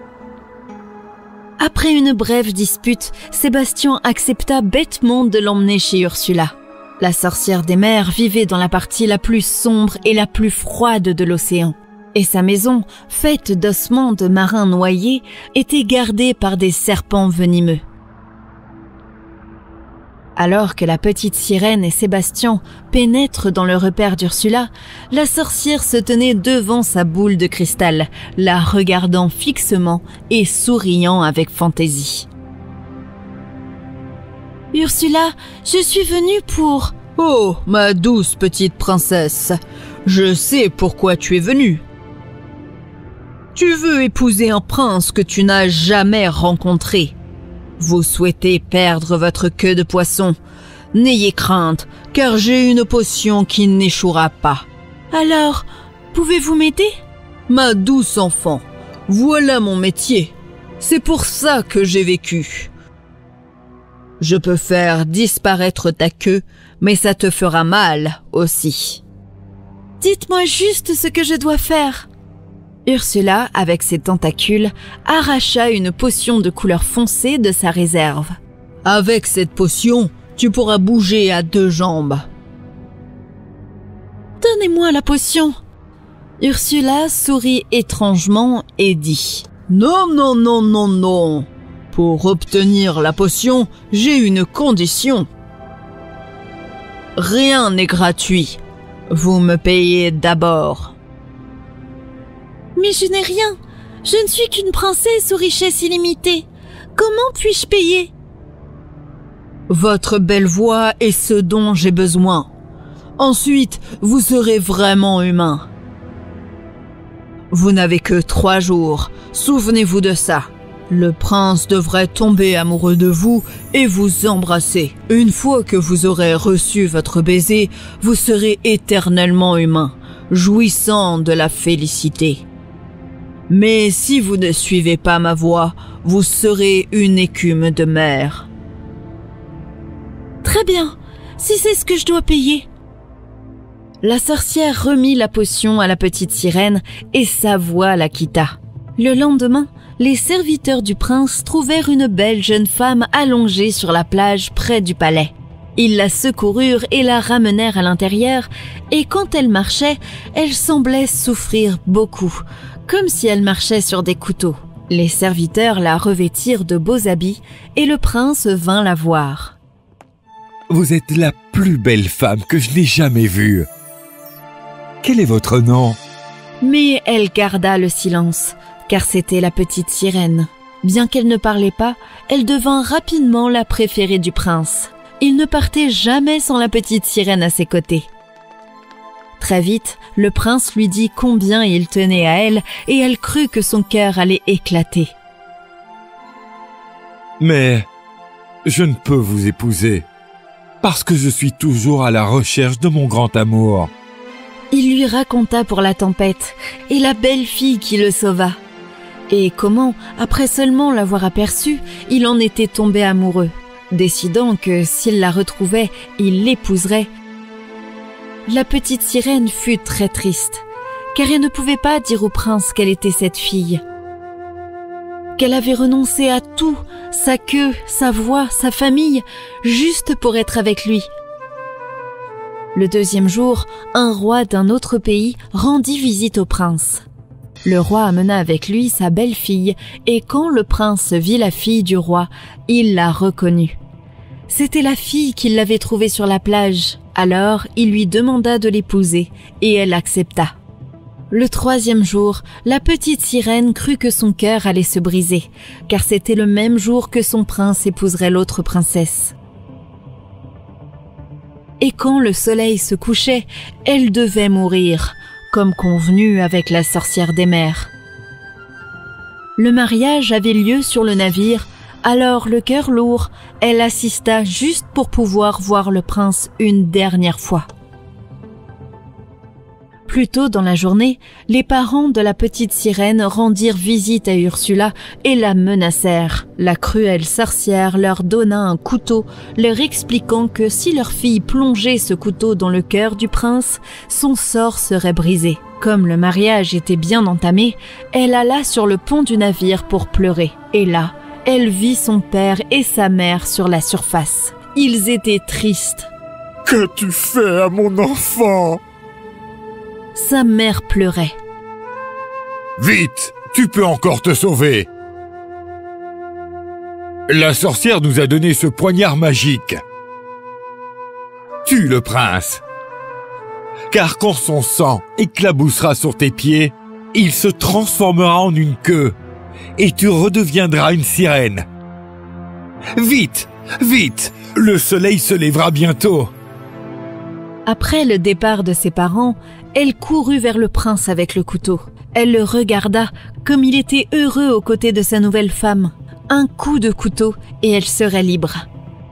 Après une brève dispute, Sébastien accepta bêtement de l'emmener chez Ursula. La sorcière des mers vivait dans la partie la plus sombre et la plus froide de l'océan. Et sa maison, faite d'ossements de marins noyés, était gardée par des serpents venimeux. Alors que la petite sirène et Sébastien pénètrent dans le repère d'Ursula, la sorcière se tenait devant sa boule de cristal, la regardant fixement et souriant avec fantaisie. « Ursula, je suis venue pour… »« Oh, ma douce petite princesse, je sais pourquoi tu es venue. Tu veux épouser un prince que tu n'as jamais rencontré. Vous souhaitez perdre votre queue de poisson. N'ayez crainte, car j'ai une potion qui n'échouera pas. »« Alors, pouvez-vous m'aider ?»« Ma douce enfant, voilà mon métier. C'est pour ça que j'ai vécu. Je peux faire disparaître ta queue, mais ça te fera mal aussi. »« Dites-moi juste ce que je dois faire. » Ursula, avec ses tentacules, arracha une potion de couleur foncée de sa réserve. « Avec cette potion, tu pourras bouger à deux jambes. »« Donnez-moi la potion. » Ursula sourit étrangement et dit « Non, non, non, non, non. Pour obtenir la potion, j'ai une condition. Rien n'est gratuit. Vous me payez d'abord. » « Mais je n'ai rien. Je ne suis qu'une princesse aux richesses illimitées. Comment puis-je payer ?»« Votre belle voix est ce dont j'ai besoin. Ensuite, vous serez vraiment humain. Vous n'avez que trois jours. Souvenez-vous de ça. Le prince devrait tomber amoureux de vous et vous embrasser. Une fois que vous aurez reçu votre baiser, vous serez éternellement humain, jouissant de la félicité. Mais si vous ne suivez pas ma voie, vous serez une écume de mer. » « Très bien, si c'est ce que je dois payer. » La sorcière remit la potion à la petite sirène et sa voix la quitta. Le lendemain, les serviteurs du prince trouvèrent une belle jeune femme allongée sur la plage près du palais. Ils la secoururent et la ramenèrent à l'intérieur, et quand elle marchait, elle semblait souffrir beaucoup, comme si elle marchait sur des couteaux. Les serviteurs la revêtirent de beaux habits, et le prince vint la voir. « Vous êtes la plus belle femme que je n'ai jamais vue. Quel est votre nom ?» Mais elle garda le silence, car c'était la petite sirène. Bien qu'elle ne parlait pas, elle devint rapidement la préférée du prince. Il ne partait jamais sans la petite sirène à ses côtés. Très vite, le prince lui dit combien il tenait à elle et elle crut que son cœur allait éclater. « Mais je ne peux vous épouser parce que je suis toujours à la recherche de mon grand amour. » Il lui raconta pour la tempête et la belle fille qui le sauva. Et comment, après seulement l'avoir aperçue, il en était tombé amoureux, décidant que s'il la retrouvait, il l'épouserait. La petite sirène fut très triste, car elle ne pouvait pas dire au prince qu'elle était cette fille, qu'elle avait renoncé à tout, sa queue, sa voix, sa famille, juste pour être avec lui. Le deuxième jour, un roi d'un autre pays rendit visite au prince. Le roi amena avec lui sa belle-fille, et quand le prince vit la fille du roi, il la reconnut. C'était la fille qu'il l'avait trouvée sur la plage. Alors, il lui demanda de l'épouser, et elle accepta. Le troisième jour, la petite sirène crut que son cœur allait se briser, car c'était le même jour que son prince épouserait l'autre princesse. et quand le soleil se couchait, elle devait mourir, comme convenu avec la sorcière des mers. Le mariage avait lieu sur le navire, alors le cœur lourd, elle assista juste pour pouvoir voir le prince une dernière fois. Plus tôt dans la journée, les parents de la petite sirène rendirent visite à Ursula et la menacèrent. La cruelle sorcière leur donna un couteau, leur expliquant que si leur fille plongeait ce couteau dans le cœur du prince, son sort serait brisé. Comme le mariage était bien entamé, elle alla sur le pont du navire pour pleurer. Et là, elle vit son père et sa mère sur la surface. Ils étaient tristes. « Qu'as-tu fait à mon enfant ?» Sa mère pleurait. « Vite, tu peux encore te sauver. La sorcière nous a donné ce poignard magique. Tue le prince, car quand son sang éclaboussera sur tes pieds, il se transformera en une queue et tu redeviendras une sirène. Vite, vite, le soleil se lèvera bientôt. » Après le départ de ses parents, elle courut vers le prince avec le couteau. Elle le regarda comme il était heureux aux côtés de sa nouvelle femme. Un coup de couteau et elle serait libre.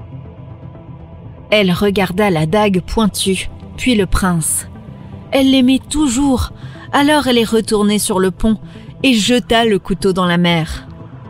Elle regarda la dague pointue, puis le prince. Elle l'aimait toujours, alors elle est retournée sur le pont et jeta le couteau dans la mer.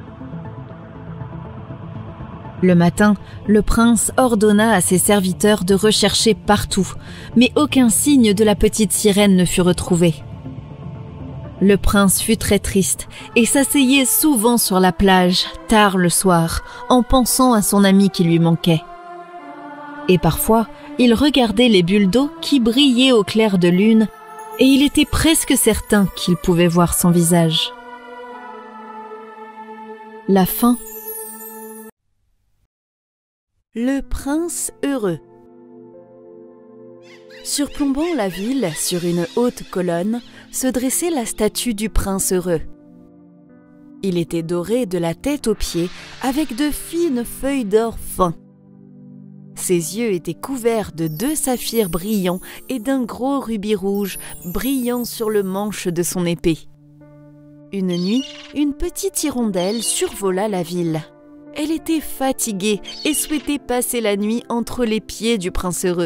Le matin, le prince ordonna à ses serviteurs de rechercher partout, mais aucun signe de la petite sirène ne fut retrouvé. Le prince fut très triste et s'asseyait souvent sur la plage, tard le soir, en pensant à son ami qui lui manquait. Et parfois, il regardait les bulles d'eau qui brillaient au clair de lune et il était presque certain qu'il pouvait voir son visage. La fin. Le prince heureux. Surplombant la ville, sur une haute colonne, se dressait la statue du prince heureux. Il était doré de la tête aux pieds, avec de fines feuilles d'or fin. Ses yeux étaient couverts de deux saphirs brillants et d'un gros rubis rouge brillant sur le manche de son épée. Une nuit, une petite hirondelle survola la ville. Elle était fatiguée et souhaitait passer la nuit entre les pieds du prince heureux.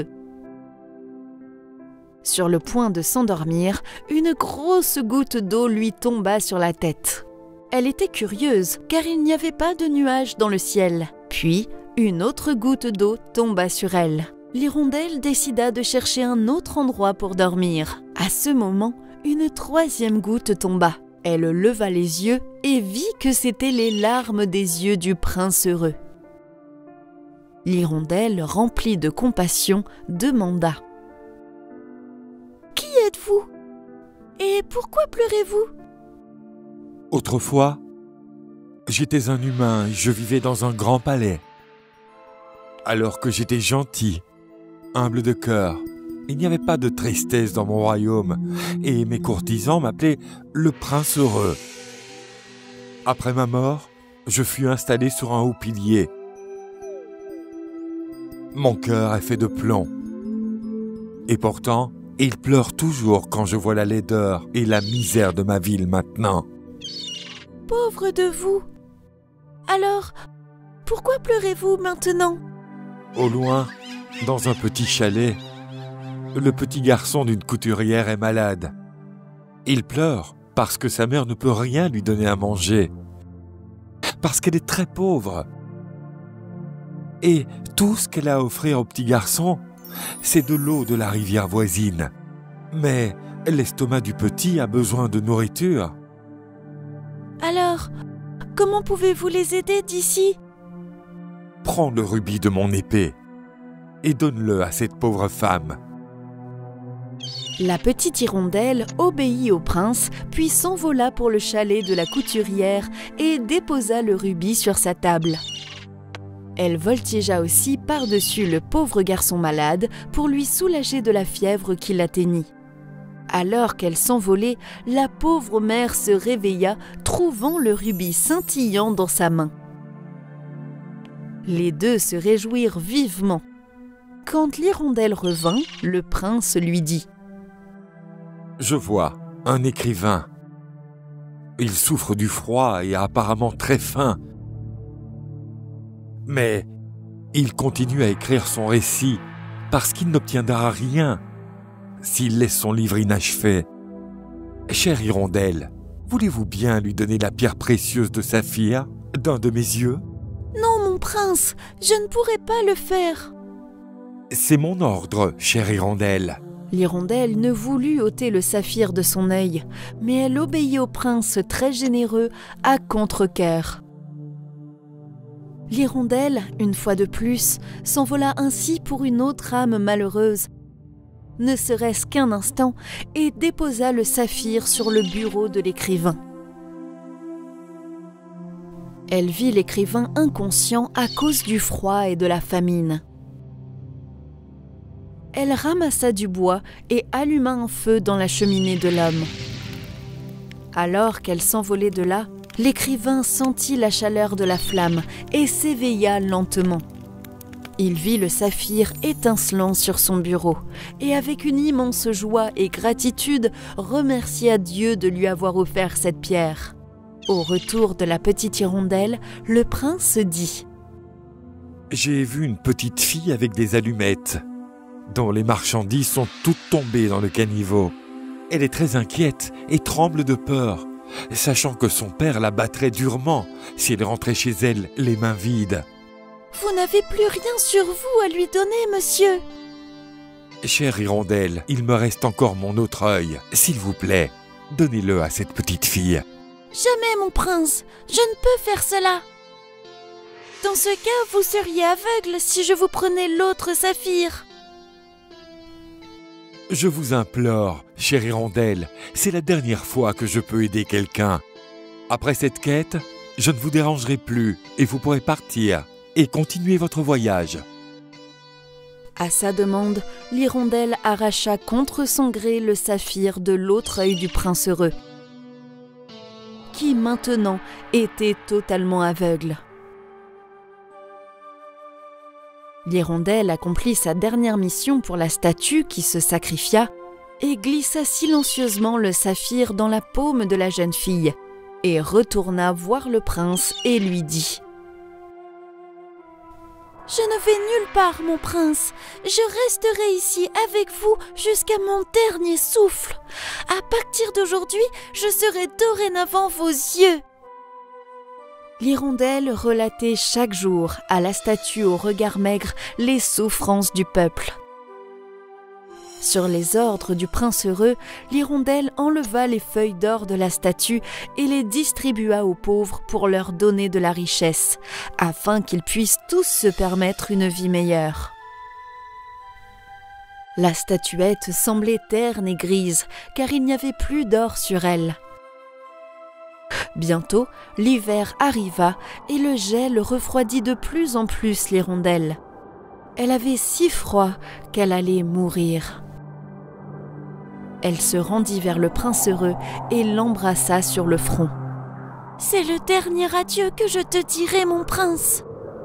Sur le point de s'endormir, une grosse goutte d'eau lui tomba sur la tête. Elle était curieuse, car il n'y avait pas de nuages dans le ciel. Puis, une autre goutte d'eau tomba sur elle. L'hirondelle décida de chercher un autre endroit pour dormir. À ce moment, une troisième goutte tomba. Elle leva les yeux et vit que c'étaient les larmes des yeux du prince heureux. L'hirondelle, remplie de compassion, demanda : « Qui êtes-vous ? Et pourquoi pleurez-vous » ? Autrefois, j'étais un humain et je vivais dans un grand palais. Alors que j'étais gentil, humble de cœur, il n'y avait pas de tristesse dans mon royaume et mes courtisans m'appelaient le prince heureux. Après ma mort, je fus installé sur un haut pilier. Mon cœur est fait de plomb. Et pourtant, il pleure toujours quand je vois la laideur et la misère de ma ville maintenant. Pauvre de vous! Alors, pourquoi pleurez-vous maintenant? Au loin, dans un petit chalet, le petit garçon d'une couturière est malade. Il pleure parce que sa mère ne peut rien lui donner à manger, parce qu'elle est très pauvre. Et tout ce qu'elle a à offrir au petit garçon, c'est de l'eau de la rivière voisine. Mais l'estomac du petit a besoin de nourriture. Alors, comment pouvez-vous les aider d'ici? Prends le rubis de mon épée et donne-le à cette pauvre femme. La petite hirondelle obéit au prince, puis s'envola pour le chalet de la couturière et déposa le rubis sur sa table. Elle voltigea aussi par-dessus le pauvre garçon malade pour lui soulager de la fièvre qui l'atteignit. Alors qu'elle s'envolait, la pauvre mère se réveilla, trouvant le rubis scintillant dans sa main. Les deux se réjouirent vivement. Quand l'hirondelle revint, le prince lui dit « Je vois un écrivain. Il souffre du froid et est apparemment très faim. Mais il continue à écrire son récit parce qu'il n'obtiendra rien s'il laisse son livre inachevé. Chère hirondelle, voulez-vous bien lui donner la pierre précieuse de saphir d'un de mes yeux ? » ?»« Non, mon prince, je ne pourrai pas le faire. » »« C'est mon ordre, chère hirondelle. » L'hirondelle ne voulut ôter le saphir de son œil, mais elle obéit au prince très généreux à contre-cœur. L'hirondelle, une fois de plus, s'envola ainsi pour une autre âme malheureuse, ne serait-ce qu'un instant, et déposa le saphir sur le bureau de l'écrivain. Elle vit l'écrivain inconscient à cause du froid et de la famine. Elle ramassa du bois et alluma un feu dans la cheminée de l'homme. Alors qu'elle s'envolait de là, l'écrivain sentit la chaleur de la flamme et s'éveilla lentement. Il vit le saphir étincelant sur son bureau et avec une immense joie et gratitude remercia Dieu de lui avoir offert cette pierre. Au retour de la petite hirondelle, le prince dit « J'ai vu une petite fille avec des allumettes, dont les marchandises sont toutes tombées dans le caniveau. Elle est très inquiète et tremble de peur, sachant que son père la battrait durement si elle rentrait chez elle les mains vides. » « Vous n'avez plus rien sur vous à lui donner, monsieur. »« Chère hirondelle, il me reste encore mon autre œil. S'il vous plaît, donnez-le à cette petite fille. »« Jamais, mon prince, je ne peux faire cela. Dans ce cas, vous seriez aveugle si je vous prenais l'autre saphir. »« Je vous implore, chère hirondelle, c'est la dernière fois que je peux aider quelqu'un. Après cette quête, je ne vous dérangerai plus et vous pourrez partir et continuer votre voyage. » À sa demande, l'hirondelle arracha contre son gré le saphir de l'autre œil du prince heureux, qui maintenant était totalement aveugle. L'hirondelle accomplit sa dernière mission pour la statue qui se sacrifia et glissa silencieusement le saphir dans la paume de la jeune fille et retourna voir le prince et lui dit « Je ne vais nulle part, mon prince. Je resterai ici avec vous jusqu'à mon dernier souffle. À partir d'aujourd'hui, je serai dorénavant vos yeux. » L'hirondelle relatait chaque jour à la statue au regard maigre les souffrances du peuple. Sur les ordres du prince heureux, l'hirondelle enleva les feuilles d'or de la statue et les distribua aux pauvres pour leur donner de la richesse, afin qu'ils puissent tous se permettre une vie meilleure. La statuette semblait terne et grise, car il n'y avait plus d'or sur elle. Bientôt, l'hiver arriva et le gel refroidit de plus en plus l'hirondelle. Elle avait si froid qu'elle allait mourir. Elle se rendit vers le prince heureux et l'embrassa sur le front. « C'est le dernier adieu que je te dirai, mon prince. »«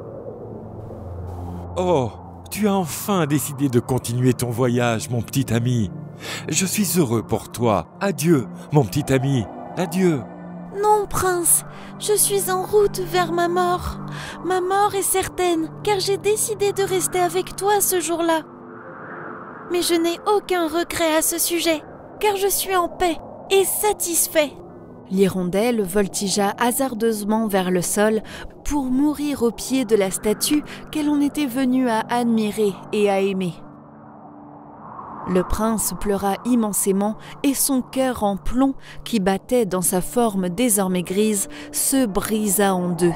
Oh, tu as enfin décidé de continuer ton voyage, mon petit ami. Je suis heureux pour toi. Adieu, mon petit ami. Adieu. » « Non, prince, je suis en route vers ma mort. Ma mort est certaine, car j'ai décidé de rester avec toi ce jour-là. Mais je n'ai aucun regret à ce sujet, car je suis en paix et satisfait. » L'hirondelle voltigea hasardeusement vers le sol pour mourir au pied de la statue qu'elle en était venue à admirer et à aimer. Le prince pleura immensément et son cœur en plomb, qui battait dans sa forme désormais grise, se brisa en deux.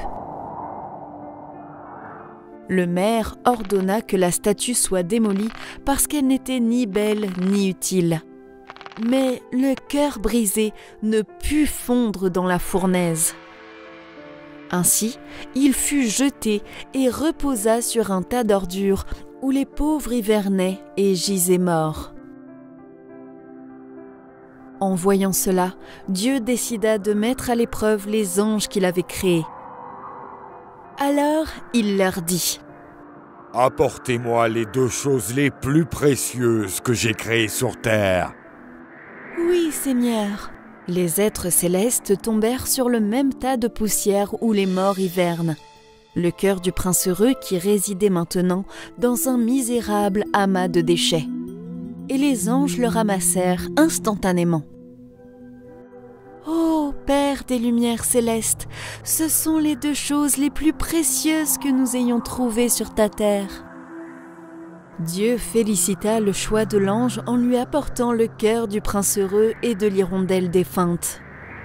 Le maire ordonna que la statue soit démolie parce qu'elle n'était ni belle ni utile. Mais le cœur brisé ne put fondre dans la fournaise. Ainsi, il fut jeté et reposa sur un tas d'ordures où les pauvres hivernaient et gisaient morts. En voyant cela, Dieu décida de mettre à l'épreuve les anges qu'il avait créés. Alors il leur dit : Apportez-moi les deux choses les plus précieuses que j'ai créées sur Terre. Oui, Seigneur. Les êtres célestes tombèrent sur le même tas de poussière où les morts hivernent. Le cœur du prince heureux qui résidait maintenant dans un misérable amas de déchets. Et les anges le ramassèrent instantanément. Ô Père des lumières célestes, ce sont les deux choses les plus précieuses que nous ayons trouvées sur ta terre. Dieu félicita le choix de l'ange en lui apportant le cœur du prince heureux et de l'hirondelle défunte.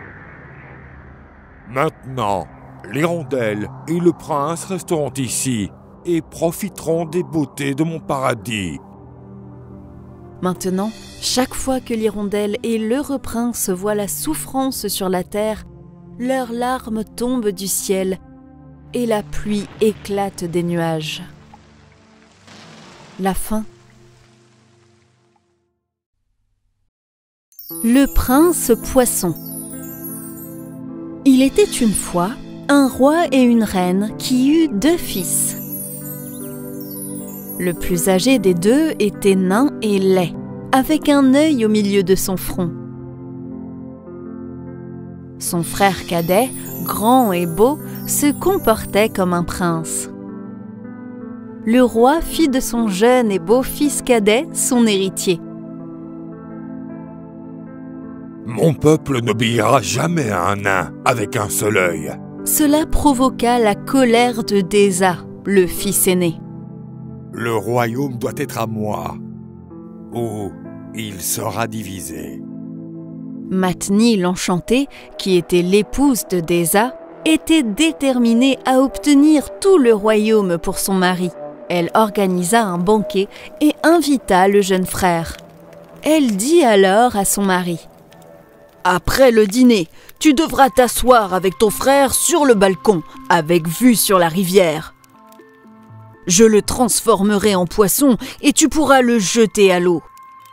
Maintenant, l'hirondelle et le prince resteront ici et profiteront des beautés de mon paradis. Maintenant, chaque fois que l'hirondelle et l'heureux prince voient la souffrance sur la terre, leurs larmes tombent du ciel et la pluie éclate des nuages. La fin. Le prince poisson. Il était une fois un roi et une reine qui eut deux fils. Le plus âgé des deux était nain et laid, avec un œil au milieu de son front. Son frère cadet, grand et beau, se comportait comme un prince. Le roi fit de son jeune et beau fils cadet son héritier. Mon peuple n'obéira jamais à un nain avec un seul œil. Cela provoqua la colère de Désir, le fils aîné. Le royaume doit être à moi, ou il sera divisé. Matni l'enchantée, qui était l'épouse de Désir, était déterminée à obtenir tout le royaume pour son mari. Elle organisa un banquet et invita le jeune frère. Elle dit alors à son mari: « Après le dîner, tu devras t'asseoir avec ton frère sur le balcon, avec vue sur la rivière. Je le transformerai en poisson et tu pourras le jeter à l'eau.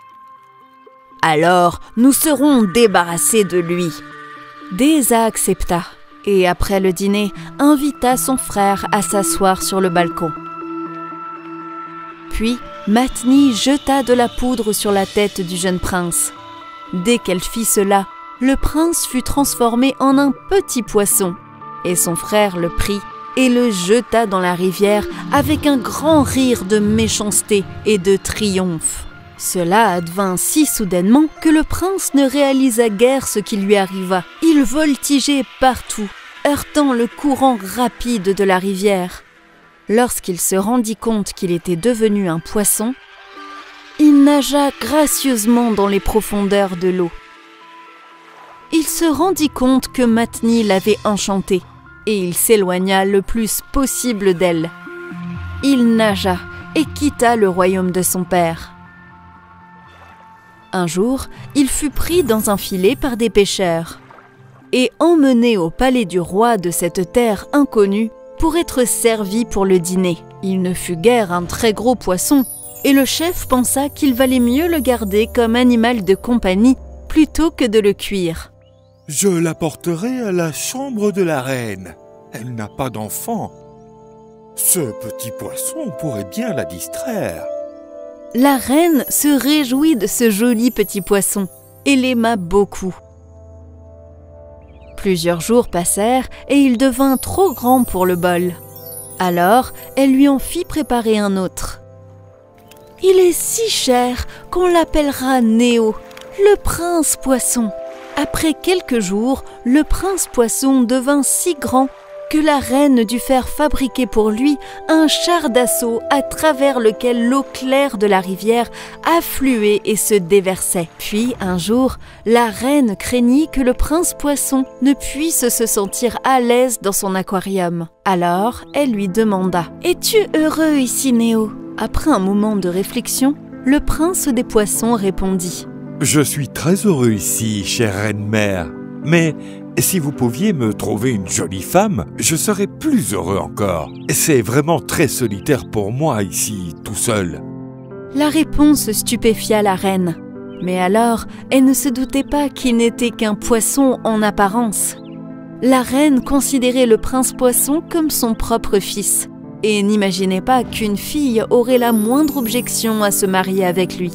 Alors, nous serons débarrassés de lui. » Désir accepta et, après le dîner, invita son frère à s'asseoir sur le balcon. Puis, Matni jeta de la poudre sur la tête du jeune prince. Dès qu'elle fit cela, le prince fut transformé en un petit poisson, et son frère le prit et le jeta dans la rivière avec un grand rire de méchanceté et de triomphe. Cela advint si soudainement que le prince ne réalisa guère ce qui lui arriva. Il voltigeait partout, heurtant le courant rapide de la rivière. Lorsqu'il se rendit compte qu'il était devenu un poisson, il nagea gracieusement dans les profondeurs de l'eau. Il se rendit compte que Matni l'avait enchanté et il s'éloigna le plus possible d'elle. Il nagea et quitta le royaume de son père. Un jour, il fut pris dans un filet par des pêcheurs et emmené au palais du roi de cette terre inconnue pour être servi pour le dîner. Il ne fut guère un très gros poisson et le chef pensa qu'il valait mieux le garder comme animal de compagnie plutôt que de le cuire. Je l'apporterai à la chambre de la reine. Elle n'a pas d'enfant. Ce petit poisson pourrait bien la distraire. La reine se réjouit de ce joli petit poisson et l'aima beaucoup. Plusieurs jours passèrent et il devint trop grand pour le bol. Alors, elle lui en fit préparer un autre. « Il est si cher qu'on l'appellera Néo, le prince poisson. » Après quelques jours, le prince poisson devint si grand que la reine dut faire fabriquer pour lui un char d'assaut à travers lequel l'eau claire de la rivière affluait et se déversait. Puis, un jour, la reine craignit que le prince poisson ne puisse se sentir à l'aise dans son aquarium. Alors, elle lui demanda « Es-tu heureux ici, Néo ?» Après un moment de réflexion, le prince des poissons répondit « Je suis très heureux ici, chère reine-mère, mais si vous pouviez me trouver une jolie femme, je serais plus heureux encore. C'est vraiment très solitaire pour moi ici, tout seul. » La réponse stupéfia la reine, mais alors elle ne se doutait pas qu'il n'était qu'un poisson en apparence. La reine considérait le prince poisson comme son propre fils, et n'imaginait pas qu'une fille aurait la moindre objection à se marier avec lui.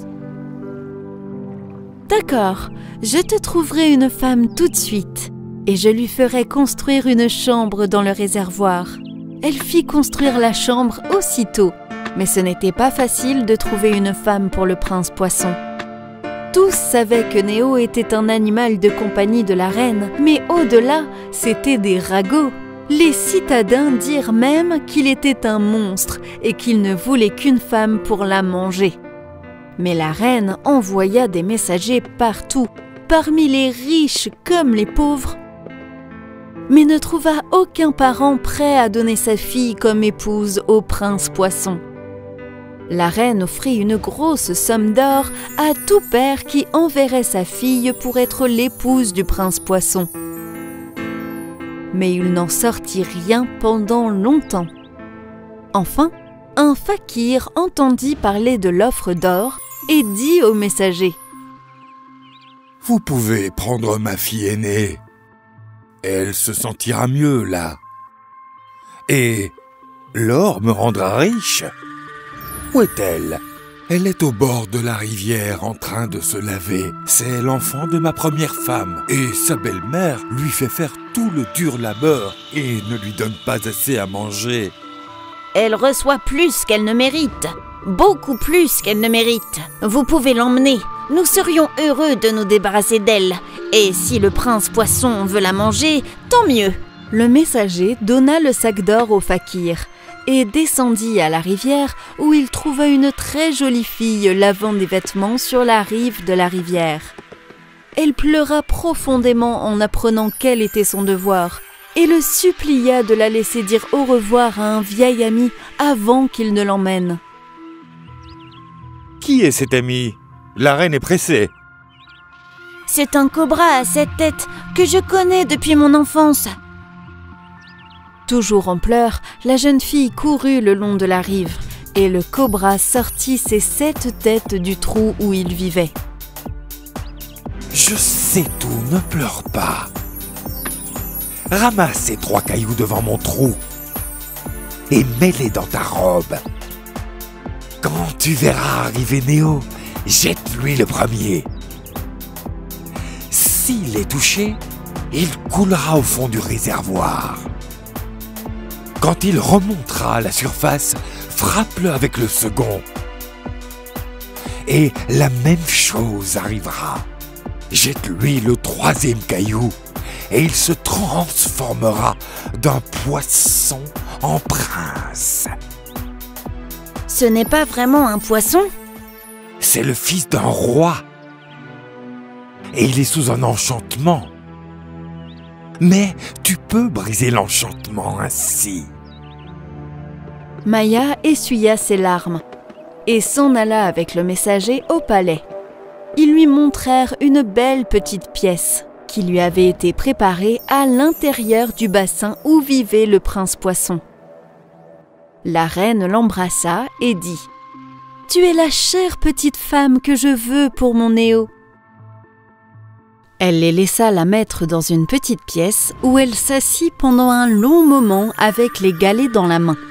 « D'accord, je te trouverai une femme tout de suite, et je lui ferai construire une chambre dans le réservoir. » Elle fit construire la chambre aussitôt, mais ce n'était pas facile de trouver une femme pour le prince poisson. Tous savaient que Néo était un animal de compagnie de la reine, mais au-delà, c'était des ragots. Les citadins dirent même qu'il était un monstre et qu'il ne voulait qu'une femme pour la manger. Mais la reine envoya des messagers partout, parmi les riches comme les pauvres, mais ne trouva aucun parent prêt à donner sa fille comme épouse au prince poisson. La reine offrit une grosse somme d'or à tout père qui enverrait sa fille pour être l'épouse du prince poisson. Mais il n'en sortit rien pendant longtemps. Enfin, un fakir entendit parler de l'offre d'or et dit au messager: « Vous pouvez prendre ma fille aînée. Elle se sentira mieux là. Et l'or me rendra riche. Où est-elle ? Elle est au bord de la rivière en train de se laver. C'est l'enfant de ma première femme. Et sa belle-mère lui fait faire tout le dur labeur et ne lui donne pas assez à manger. » Elle reçoit plus qu'elle ne mérite. Beaucoup plus qu'elle ne mérite. Vous pouvez l'emmener. Nous serions heureux de nous débarrasser d'elle. Et si le prince poisson veut la manger, tant mieux. Le messager donna le sac d'or au fakir et descendit à la rivière où il trouva une très jolie fille lavant des vêtements sur la rive de la rivière. Elle pleura profondément en apprenant quel était son devoir et le supplia de la laisser dire au revoir à un vieil ami avant qu'il ne l'emmène. « Qui est cet ami ? La reine est pressée. » « C'est un cobra à sept têtes que je connais depuis mon enfance. » Toujours en pleurs, la jeune fille courut le long de la rive et le cobra sortit ses sept têtes du trou où il vivait. « Je sais tout, ne pleure pas. Ramasse ces trois cailloux devant mon trou et mets-les dans ta robe. Quand tu verras arriver Néo, jette-lui le premier. S'il est touché, il coulera au fond du réservoir. Quand il remontera à la surface, frappe-le avec le second. Et la même chose arrivera. Jette-lui le troisième caillou et il se transformera d'un poisson en prince. » Ce n'est pas vraiment un poisson? C'est le fils d'un roi. Et il est sous un enchantement. Mais tu peux briser l'enchantement ainsi. Maya essuya ses larmes et s'en alla avec le messager au palais. Ils lui montrèrent une belle petite pièce qui lui avait été préparée à l'intérieur du bassin où vivait le prince poisson. La reine l'embrassa et dit: « Tu es la chère petite femme que je veux pour mon Néo. » Elle les laissa la mettre dans une petite pièce où elle s'assit pendant un long moment avec les galets dans la main.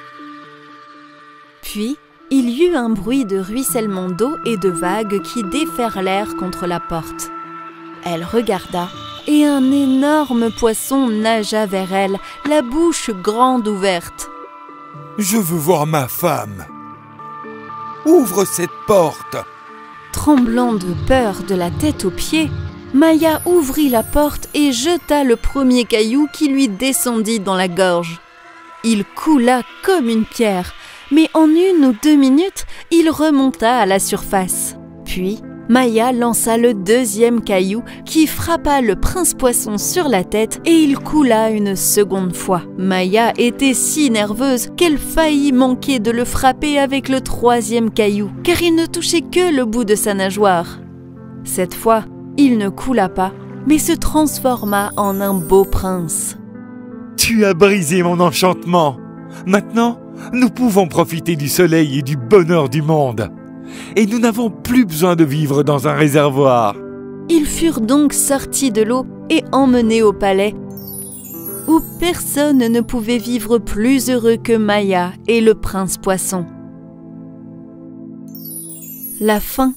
Puis, il y eut un bruit de ruissellement d'eau et de vagues qui déferlèrent contre la porte. Elle regarda et un énorme poisson nagea vers elle, la bouche grande ouverte. « Je veux voir ma femme. Ouvre cette porte. » Tremblant de peur de la tête aux pieds, Maya ouvrit la porte et jeta le premier caillou qui lui descendit dans la gorge. Il coula comme une pierre, mais en une ou deux minutes, il remonta à la surface. Puis, Maya lança le deuxième caillou qui frappa le prince poisson sur la tête et il coula une seconde fois. Maya était si nerveuse qu'elle faillit manquer de le frapper avec le troisième caillou, car il ne touchait que le bout de sa nageoire. Cette fois, il ne coula pas, mais se transforma en un beau prince. « Tu as brisé mon enchantement. Maintenant, nous pouvons profiter du soleil et du bonheur du monde. Et nous n'avons plus besoin de vivre dans un réservoir. » Ils furent donc sortis de l'eau et emmenés au palais. où personne ne pouvait vivre plus heureux que Maya et le prince poisson. La fin.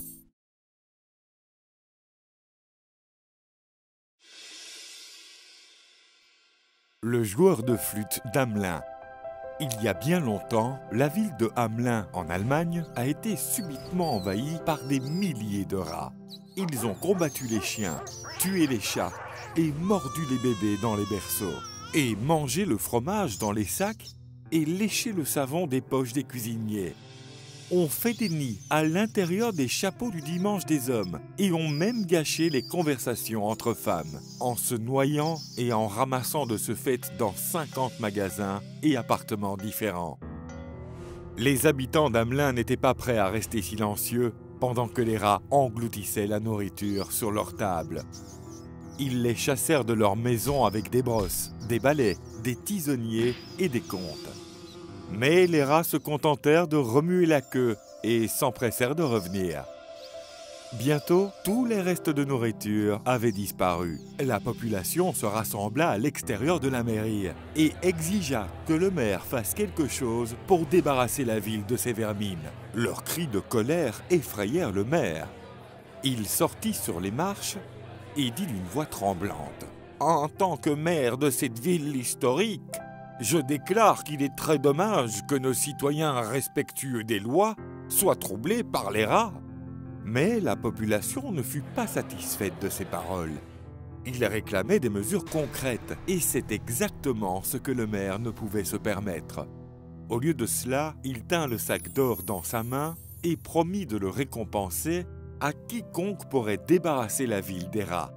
Le joueur de flûte d'Hamelin. Il y a bien longtemps, la ville de Hamelin, en Allemagne, a été subitement envahie par des milliers de rats. Ils ont combattu les chiens, tué les chats et mordu les bébés dans les berceaux, et mangé le fromage dans les sacs et léché le savon des poches des cuisiniers. On fait des nids à l'intérieur des chapeaux du dimanche des hommes et ont même gâché les conversations entre femmes, en se noyant et en ramassant de ce fait dans cinquante magasins et appartements différents. Les habitants d'Hamelin n'étaient pas prêts à rester silencieux pendant que les rats engloutissaient la nourriture sur leur table. Ils les chassèrent de leur maison avec des brosses, des balais, des tisonniers et des comptes. Mais les rats se contentèrent de remuer la queue et s'empressèrent de revenir. Bientôt, tous les restes de nourriture avaient disparu. La population se rassembla à l'extérieur de la mairie et exigea que le maire fasse quelque chose pour débarrasser la ville de ces vermines. Leurs cris de colère effrayèrent le maire. Il sortit sur les marches et dit d'une voix tremblante : « En tant que maire de cette ville historique, je déclare qu'il est très dommage que nos citoyens respectueux des lois soient troublés par les rats. » Mais la population ne fut pas satisfaite de ces paroles. Il réclamait des mesures concrètes, et c'est exactement ce que le maire ne pouvait se permettre. Au lieu de cela, il tint le sac d'or dans sa main et promit de le récompenser à quiconque pourrait débarrasser la ville des rats.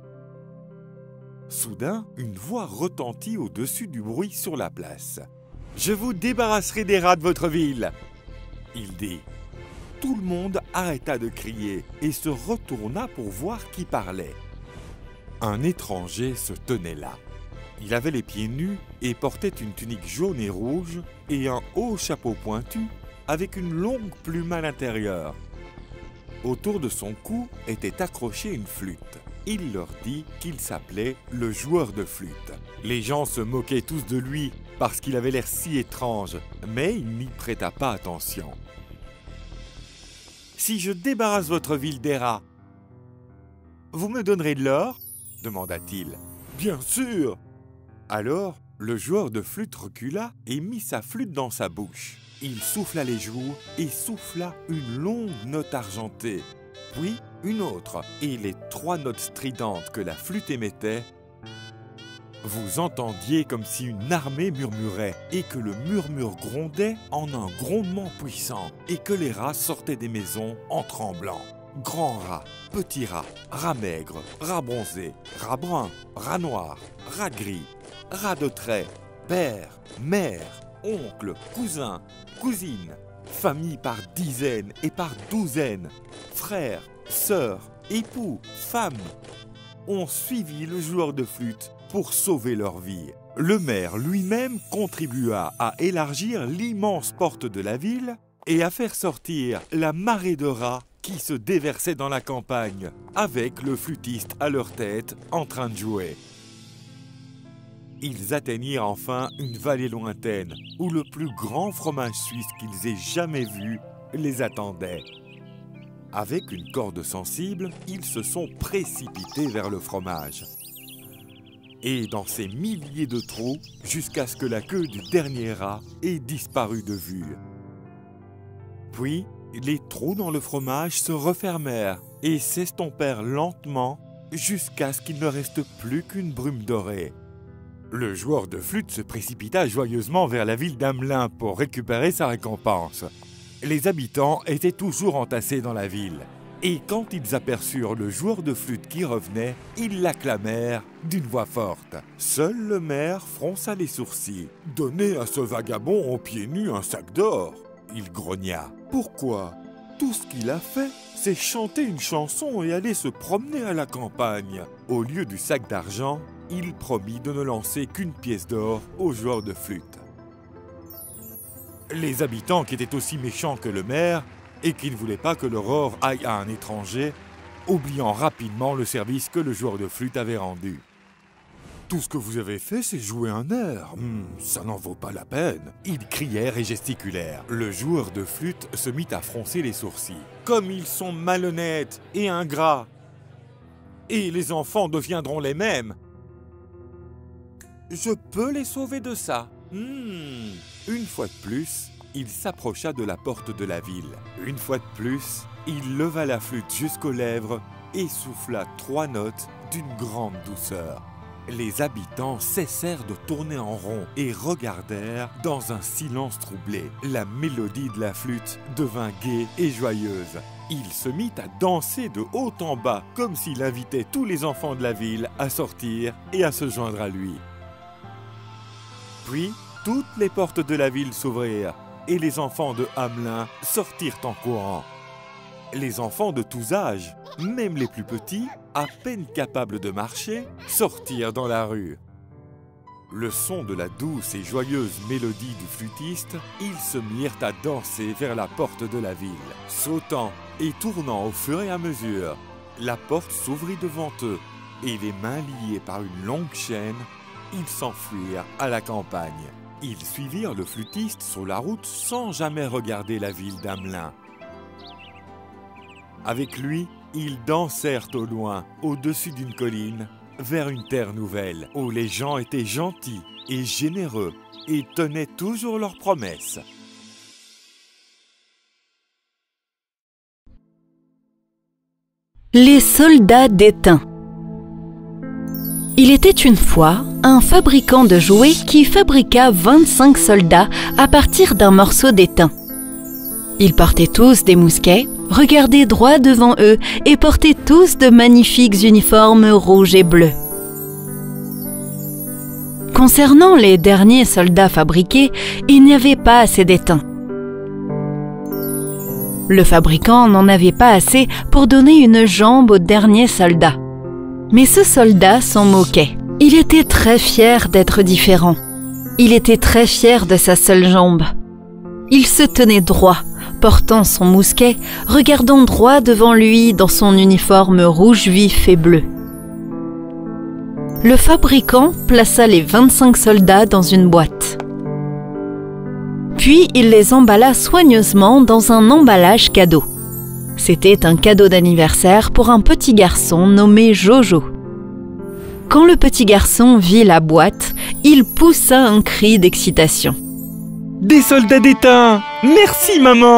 Soudain, une voix retentit au-dessus du bruit sur la place. « Je vous débarrasserai des rats de votre ville !» il dit. Tout le monde arrêta de crier et se retourna pour voir qui parlait. Un étranger se tenait là. Il avait les pieds nus et portait une tunique jaune et rouge et un haut chapeau pointu avec une longue plume à l'intérieur. Autour de son cou était accrochée une flûte. Il leur dit qu'il s'appelait le joueur de flûte. Les gens se moquaient tous de lui parce qu'il avait l'air si étrange, mais il n'y prêta pas attention. « Si je débarrasse votre ville des rats, vous me donnerez de l'or ?» demanda-t-il. « Bien sûr !» Alors, le joueur de flûte recula et mit sa flûte dans sa bouche. Il souffla les joues et souffla une longue note argentée, puis une autre, et les trois notes stridentes que la flûte émettait, vous entendiez comme si une armée murmurait, et que le murmure grondait en un grondement puissant, et que les rats sortaient des maisons en tremblant. Grands rats, petits rats, rats maigres, rats bronzés, rats bruns, rats noirs, rats gris, rats de trait, père, mère, oncle, cousin, cousine, familles par dizaines et par douzaines, frères, sœurs, époux, femmes, ont suivi le joueur de flûte pour sauver leur vie. Le maire lui-même contribua à élargir l'immense porte de la ville et à faire sortir la marée de rats qui se déversait dans la campagne, avec le flûtiste à leur tête en train de jouer. Ils atteignirent enfin une vallée lointaine où le plus grand fromage suisse qu'ils aient jamais vu les attendait. Avec une corde sensible, ils se sont précipités vers le fromage. Et dans ces milliers de trous, jusqu'à ce que la queue du dernier rat ait disparu de vue. Puis, les trous dans le fromage se refermèrent et s'estompèrent lentement jusqu'à ce qu'il ne reste plus qu'une brume dorée. Le joueur de flûte se précipita joyeusement vers la ville d'Hamelin pour récupérer sa récompense. Les habitants étaient toujours entassés dans la ville. Et quand ils aperçurent le joueur de flûte qui revenait, ils l'acclamèrent d'une voix forte. Seul le maire fronça les sourcils. « Donnez à ce vagabond aux pieds nus un sac d'or !» il grogna. « Pourquoi ? Tout ce qu'il a fait, c'est chanter une chanson et aller se promener à la campagne. » Au lieu du sac d'argent, il promit de ne lancer qu'une pièce d'or au joueur de flûte. Les habitants, qui étaient aussi méchants que le maire et qui ne voulaient pas que leur or aille à un étranger, oubliant rapidement le service que le joueur de flûte avait rendu. Tout ce que vous avez fait, c'est jouer un air. Hmm, ça n'en vaut pas la peine. » Ils crièrent et gesticulèrent. Le joueur de flûte se mit à froncer les sourcils. « Comme ils sont malhonnêtes et ingrats! Et les enfants deviendront les mêmes. Je peux les sauver de ça. Hmm. » Une fois de plus, il s'approcha de la porte de la ville. Une fois de plus, il leva la flûte jusqu'aux lèvres et souffla trois notes d'une grande douceur. Les habitants cessèrent de tourner en rond et regardèrent dans un silence troublé. La mélodie de la flûte devint gaie et joyeuse. Il se mit à danser de haut en bas, comme s'il invitait tous les enfants de la ville à sortir et à se joindre à lui. Puis, toutes les portes de la ville s'ouvrirent et les enfants de Hamelin sortirent en courant. Les enfants de tous âges, même les plus petits, à peine capables de marcher, sortirent dans la rue. Le son de la douce et joyeuse mélodie du flûtiste, ils se mirent à danser vers la porte de la ville. Sautant et tournant au fur et à mesure, la porte s'ouvrit devant eux et les mains liées par une longue chaîne, ils s'enfuirent à la campagne. Ils suivirent le flûtiste sur la route sans jamais regarder la ville d'Hamelin. Avec lui, ils dansèrent au loin, au-dessus d'une colline, vers une terre nouvelle, où les gens étaient gentils et généreux et tenaient toujours leurs promesses. Les soldats d'étain. Il était une fois un fabricant de jouets qui fabriqua vingt-cinq soldats à partir d'un morceau d'étain. Ils portaient tous des mousquets, regardaient droit devant eux et portaient tous de magnifiques uniformes rouges et bleus. Concernant les derniers soldats fabriqués, il n'y avait pas assez d'étain. Le fabricant n'en avait pas assez pour donner une jambe au dernier soldat. Mais ce soldat s'en moquait. Il était très fier d'être différent. Il était très fier de sa seule jambe. Il se tenait droit, portant son mousquet, regardant droit devant lui dans son uniforme rouge vif et bleu. Le fabricant plaça les vingt-cinq soldats dans une boîte. Puis il les emballa soigneusement dans un emballage cadeau. C'était un cadeau d'anniversaire pour un petit garçon nommé Jojo. Quand le petit garçon vit la boîte, il poussa un cri d'excitation. « Des soldats d'étain! Merci, maman !»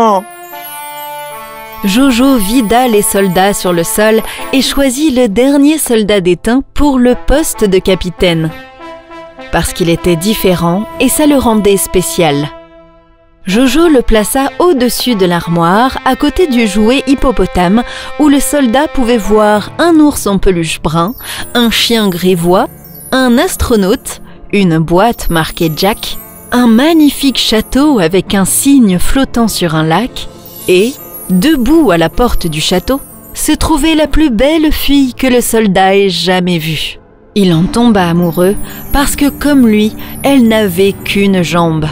Jojo vida les soldats sur le sol et choisit le dernier soldat d'étain pour le poste de capitaine. Parce qu'il était différent et ça le rendait spécial. Jojo le plaça au-dessus de l'armoire, à côté du jouet hippopotame, où le soldat pouvait voir un ours en peluche brun, un chien grivois, un astronaute, une boîte marquée Jack, un magnifique château avec un cygne flottant sur un lac, et, debout à la porte du château, se trouvait la plus belle fille que le soldat ait jamais vue. Il en tomba amoureux parce que, comme lui, elle n'avait qu'une jambe.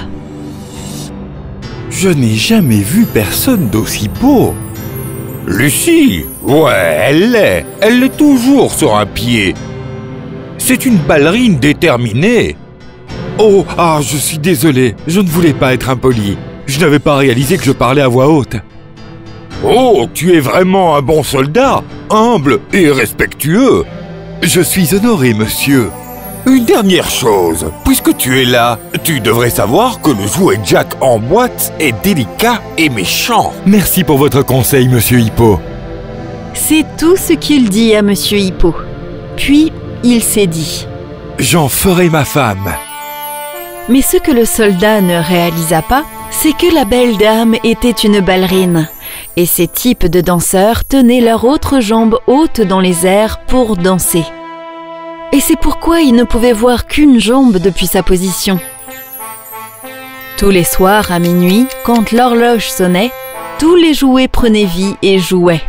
Je n'ai jamais vu personne d'aussi beau. Lucie, ouais, elle l'est. Elle l'est toujours sur un pied. C'est une ballerine déterminée. Oh, ah, je suis désolé. Je ne voulais pas être impoli. Je n'avais pas réalisé que je parlais à voix haute. Oh, tu es vraiment un bon soldat, humble et respectueux. Je suis honoré, monsieur. Une dernière chose, puisque tu es là, tu devrais savoir que le jouet Jack en boîte est délicat et méchant. Merci pour votre conseil, monsieur Hippo. C'est tout ce qu'il dit à monsieur Hippo. Puis, il s'est dit « J'en ferai ma femme ». Mais ce que le soldat ne réalisa pas, c'est que la belle dame était une ballerine. Et ces types de danseurs tenaient leur autre jambe haute dans les airs pour danser. Et c'est pourquoi il ne pouvait voir qu'une jambe depuis sa position. Tous les soirs à minuit, quand l'horloge sonnait, tous les jouets prenaient vie et jouaient.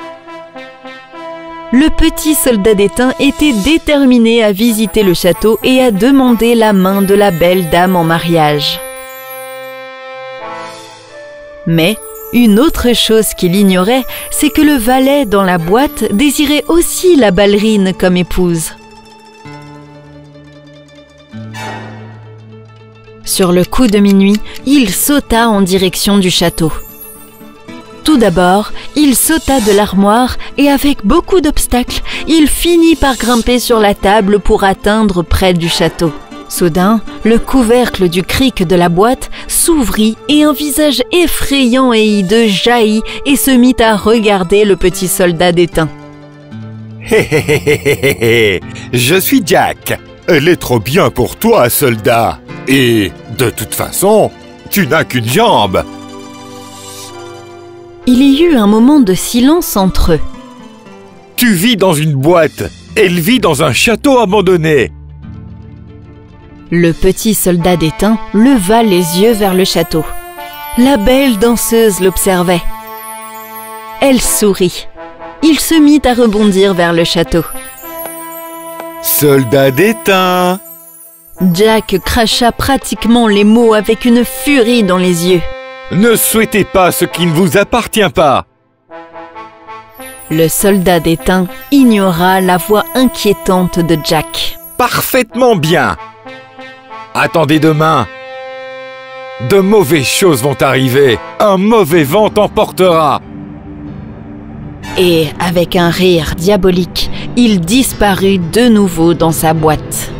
Le petit soldat d'étain était déterminé à visiter le château et à demander la main de la belle dame en mariage. Mais une autre chose qu'il ignorait, c'est que le valet dans la boîte désirait aussi la ballerine comme épouse. Sur le coup de minuit, il sauta en direction du château. Tout d'abord, il sauta de l'armoire et avec beaucoup d'obstacles, il finit par grimper sur la table pour atteindre près du château. Soudain, le couvercle du cric de la boîte s'ouvrit et un visage effrayant et hideux jaillit et se mit à regarder le petit soldat d'étain. Hé hé hé hé hé hé, je suis Jack. Elle est trop bien pour toi, soldat. Et de toute façon, tu n'as qu'une jambe. Il y eut un moment de silence entre eux. Tu vis dans une boîte. Elle vit dans un château abandonné. Le petit soldat d'étain leva les yeux vers le château. La belle danseuse l'observait. Elle sourit. Il se mit à rebondir vers le château. Soldat d'étain. Jack cracha pratiquement les mots avec une furie dans les yeux. Ne souhaitez pas ce qui ne vous appartient pas. Le soldat d'étain ignora la voix inquiétante de Jack. Parfaitement bien. Attendez demain. De mauvaises choses vont arriver. Un mauvais vent t'emportera. Et avec un rire diabolique, il disparut de nouveau dans sa boîte.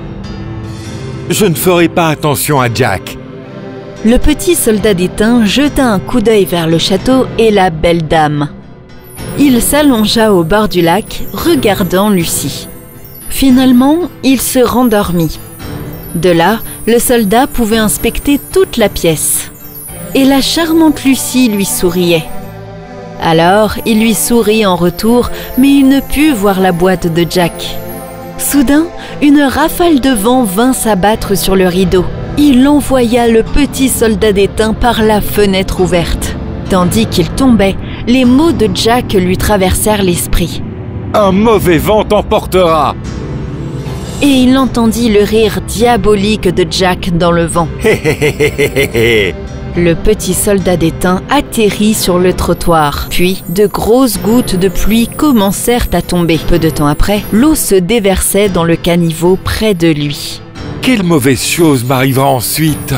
Je ne ferai pas attention à Jack. Le petit soldat d'étain jeta un coup d'œil vers le château et la belle dame. Il s'allongea au bord du lac, regardant Lucie. Finalement, il se rendormit. De là, le soldat pouvait inspecter toute la pièce. Et la charmante Lucie lui souriait. Alors, il lui sourit en retour, mais il ne put voir la boîte de Jack. Soudain, une rafale de vent vint s'abattre sur le rideau. Il envoya le petit soldat d'étain par la fenêtre ouverte. Tandis qu'il tombait, les mots de Jack lui traversèrent l'esprit. Un mauvais vent t'emportera. Et il entendit le rire diabolique de Jack dans le vent. Hé hé hé hé hé hé. Le petit soldat d'étain atterrit sur le trottoir. Puis, de grosses gouttes de pluie commencèrent à tomber. Peu de temps après, l'eau se déversait dans le caniveau près de lui. Quelle mauvaise chose m'arrivera ensuite?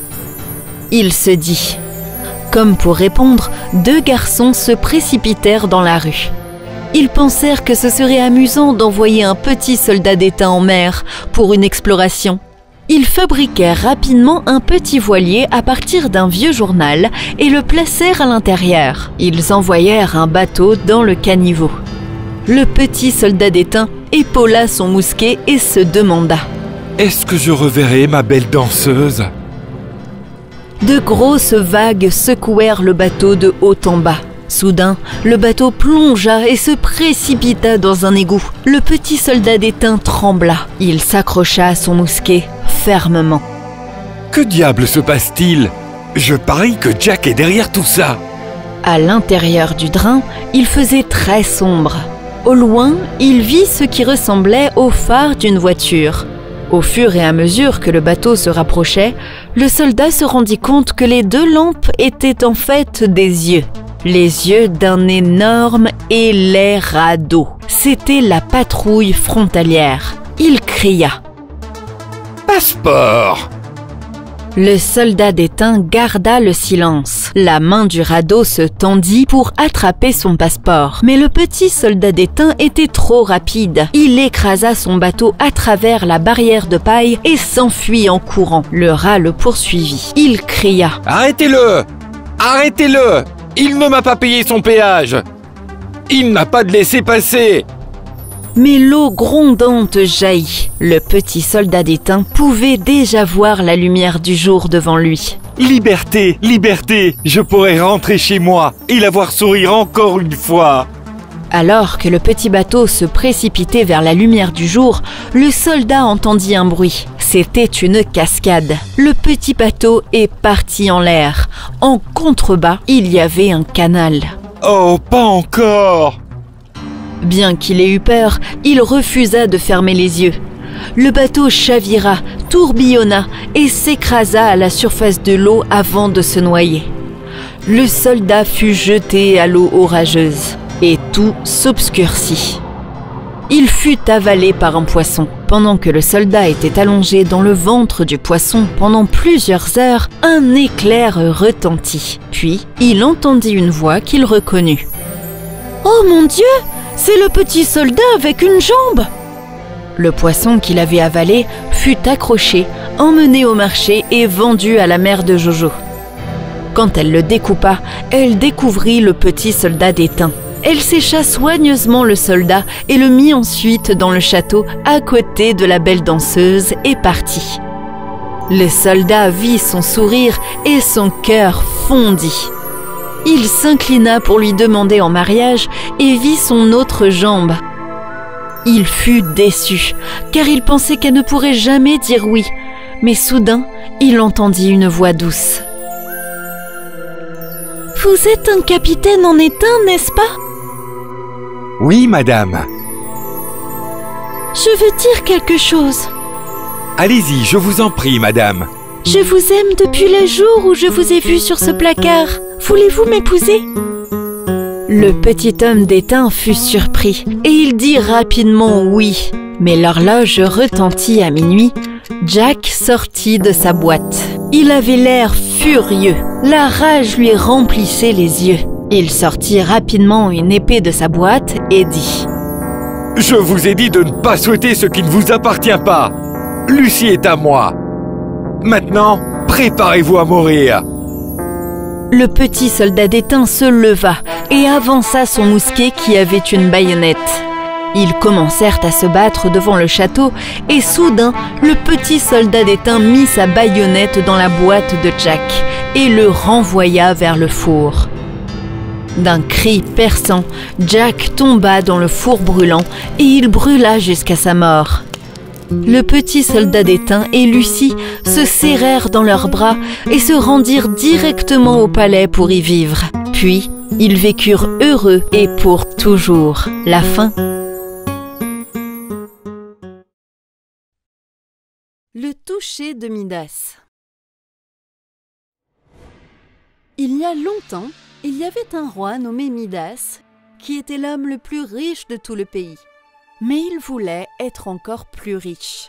Il se dit. Comme pour répondre, deux garçons se précipitèrent dans la rue. Ils pensèrent que ce serait amusant d'envoyer un petit soldat d'étain en mer pour une exploration. Ils fabriquèrent rapidement un petit voilier à partir d'un vieux journal et le placèrent à l'intérieur. Ils envoyèrent un bateau dans le caniveau. Le petit soldat d'étain épaula son mousquet et se demanda: Est-ce que je reverrai ma belle danseuse? De grosses vagues secouèrent le bateau de haut en bas. Soudain, le bateau plongea et se précipita dans un égout. Le petit soldat d'étain trembla. Il s'accrocha à son mousquet fermement. Que diable se passe-t-il? Je parie que Jack est derrière tout ça. À l'intérieur du drain, il faisait très sombre. Au loin, il vit ce qui ressemblait au phare d'une voiture. Au fur et à mesure que le bateau se rapprochait, le soldat se rendit compte que les deux lampes étaient en fait des yeux. Les yeux d'un énorme et laid radeau. C'était la patrouille frontalière. Il cria: Passeport! Le soldat d'étain garda le silence. La main du radeau se tendit pour attraper son passeport. Mais le petit soldat d'étain était trop rapide. Il écrasa son bateau à travers la barrière de paille et s'enfuit en courant. Le rat le poursuivit. Il cria: Arrêtez-le! Arrêtez-le! Il ne m'a pas payé son péage! Il n'a pas de laissez-passer! Mais l'eau grondante jaillit. Le petit soldat d'étain pouvait déjà voir la lumière du jour devant lui. Liberté, liberté! Je pourrais rentrer chez moi et la voir sourire encore une fois! Alors que le petit bateau se précipitait vers la lumière du jour, le soldat entendit un bruit. C'était une cascade. Le petit bateau est parti en l'air. En contrebas, il y avait un canal. Oh, pas encore! Bien qu'il ait eu peur, il refusa de fermer les yeux. Le bateau chavira, tourbillonna et s'écrasa à la surface de l'eau avant de se noyer. Le soldat fut jeté à l'eau orageuse et tout s'obscurcit. il fut avalé par un poisson. Pendant que le soldat était allongé dans le ventre du poisson pendant plusieurs heures, un éclair retentit. Puis, il entendit une voix qu'il reconnut. « Oh mon Dieu, c'est le petit soldat avec une jambe !» Le poisson qu'il avait avalé fut accroché, emmené au marché et vendu à la mère de Jojo. Quand elle le découpa, elle découvrit le petit soldat d'étain. Elle sécha soigneusement le soldat et le mit ensuite dans le château à côté de la belle danseuse et partit. Le soldat vit son sourire et son cœur fondit. Il s'inclina pour lui demander en mariage et vit son autre jambe. Il fut déçu, car il pensait qu'elle ne pourrait jamais dire oui. Mais soudain, il entendit une voix douce. « Vous êtes un capitaine en étain, n'est-ce pas ?» « Oui, madame. »« Je veux dire quelque chose. »« Allez-y, je vous en prie, madame. »« Je vous aime depuis le jour où je vous ai vu sur ce placard. Voulez-vous m'épouser ?» Le petit homme d'étain fut surpris et il dit rapidement oui. Mais l'horloge retentit à minuit. Jack sortit de sa boîte. Il avait l'air furieux. La rage lui remplissait les yeux. Il sortit rapidement une épée de sa boîte et dit « Je vous ai dit de ne pas souhaiter ce qui ne vous appartient pas. Lucie est à moi. Maintenant, préparez-vous à mourir. » Le petit soldat d'étain se leva et avança son mousquet qui avait une baïonnette. Ils commencèrent à se battre devant le château et soudain, le petit soldat d'étain mit sa baïonnette dans la boîte de Jack et le renvoya vers le four. D'un cri perçant, Jack tomba dans le four brûlant et il brûla jusqu'à sa mort. Le petit soldat d'étain et Lucie se serrèrent dans leurs bras et se rendirent directement au palais pour y vivre. Puis, ils vécurent heureux et pour toujours. La fin. Le toucher de Midas. Il y a longtemps, il y avait un roi nommé Midas, qui était l'homme le plus riche de tout le pays. Mais il voulait être encore plus riche.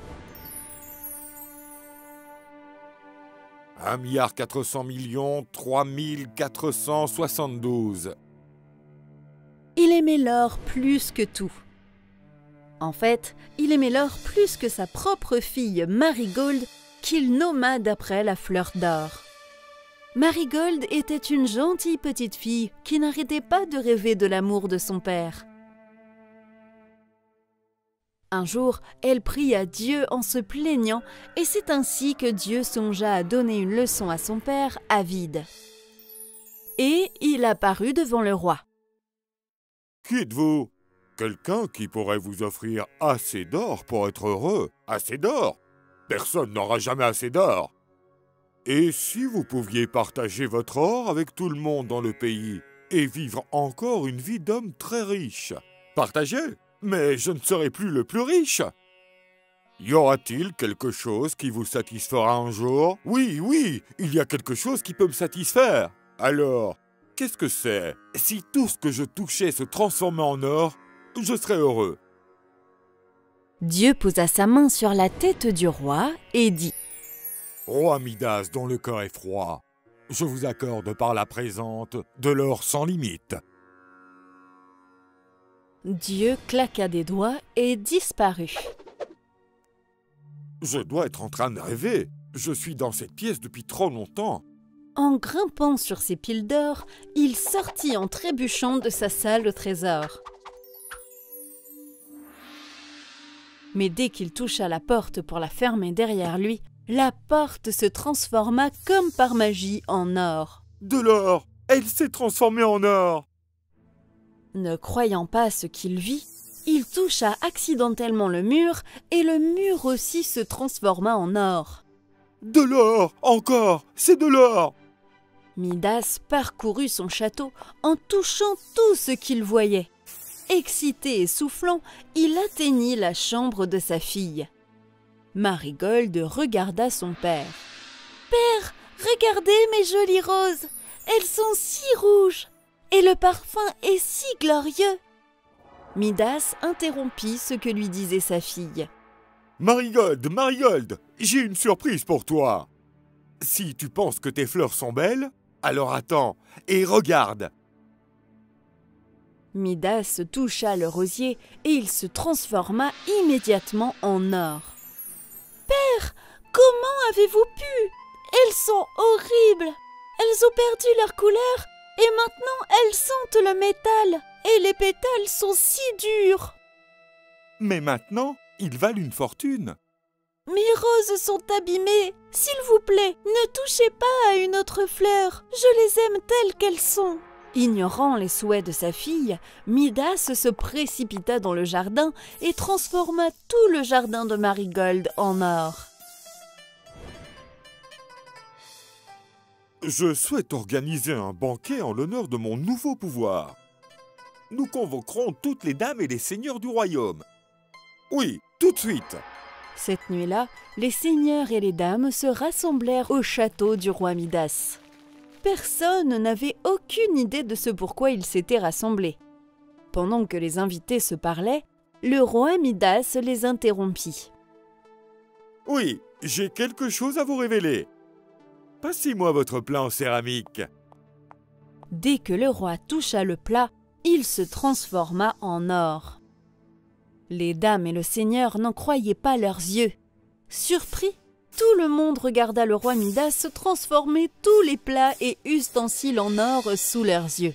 un milliard quatre cents millions trois mille quatre cent soixante-douze. Il aimait l'or plus que tout. En fait, il aimait l'or plus que sa propre fille Marigold, qu'il nomma d'après la fleur d'or. Marigold était une gentille petite fille qui n'arrêtait pas de rêver de l'amour de son père. Un jour, elle pria Dieu en se plaignant, et c'est ainsi que Dieu songea à donner une leçon à son père, Avide. Et il apparut devant le roi. « Qui êtes-vous ? Quelqu'un qui pourrait vous offrir assez d'or pour être heureux. Assez d'or ? Personne n'aura jamais assez d'or. Et si vous pouviez partager votre or avec tout le monde dans le pays et vivre encore une vie d'homme très riche. Partagez ? Mais je ne serai plus le plus riche. Y aura-t-il quelque chose qui vous satisfera un jour? Oui, oui, il y a quelque chose qui peut me satisfaire. Alors, qu'est-ce que c'est? Si tout ce que je touchais se transformait en or, je serais heureux. » Dieu posa sa main sur la tête du roi et dit « Roi Midas dont le cœur est froid, je vous accorde par la présente de l'or sans limite. » Dieu claqua des doigts et disparut. « Je dois être en train de rêver. Je suis dans cette pièce depuis trop longtemps. » En grimpant sur ses piles d'or, il sortit en trébuchant de sa salle au trésor. Mais dès qu'il toucha la porte pour la fermer derrière lui, la porte se transforma comme par magie en or. « De l'or! Elle s'est transformée en or !» Ne croyant pas ce qu'il vit, il toucha accidentellement le mur et le mur aussi se transforma en or. « De l'or! Encore! C'est de l'or !» Midas parcourut son château en touchant tout ce qu'il voyait. Excité et soufflant, il atteignit la chambre de sa fille. Marigold regarda son père. « Père, regardez mes jolies roses, elles sont si rouges et le parfum est si glorieux. » Midas interrompit ce que lui disait sa fille. Marigold, Marigold, j'ai une surprise pour toi. Si tu penses que tes fleurs sont belles, alors attends et regarde. Midas toucha le rosier et il se transforma immédiatement en or. « Père, comment avez-vous pu? Elles sont horribles! Elles ont perdu leur couleur et maintenant elles sentent le métal et les pétales sont si durs. » Mais maintenant, ils valent une fortune. « Mes roses sont abîmées. S'il vous plaît, ne touchez pas à une autre fleur. Je les aime telles qu'elles sont. » Ignorant les souhaits de sa fille, Midas se précipita dans le jardin et transforma tout le jardin de Marigold en or. Je souhaite organiser un banquet en l'honneur de mon nouveau pouvoir. Nous convoquerons toutes les dames et les seigneurs du royaume. Oui, tout de suite. Cette nuit-là, les seigneurs et les dames se rassemblèrent au château du roi Midas. Personne n'avait aucune idée de ce pourquoi ils s'étaient rassemblés. Pendant que les invités se parlaient, le roi Midas les interrompit. « Oui, j'ai quelque chose à vous révéler. Passez-moi votre plat en céramique. » Dès que le roi toucha le plat, il se transforma en or. Les dames et le seigneur n'en croyaient pas leurs yeux. Surpris, tout le monde regarda le roi Midas transformer tous les plats et ustensiles en or sous leurs yeux.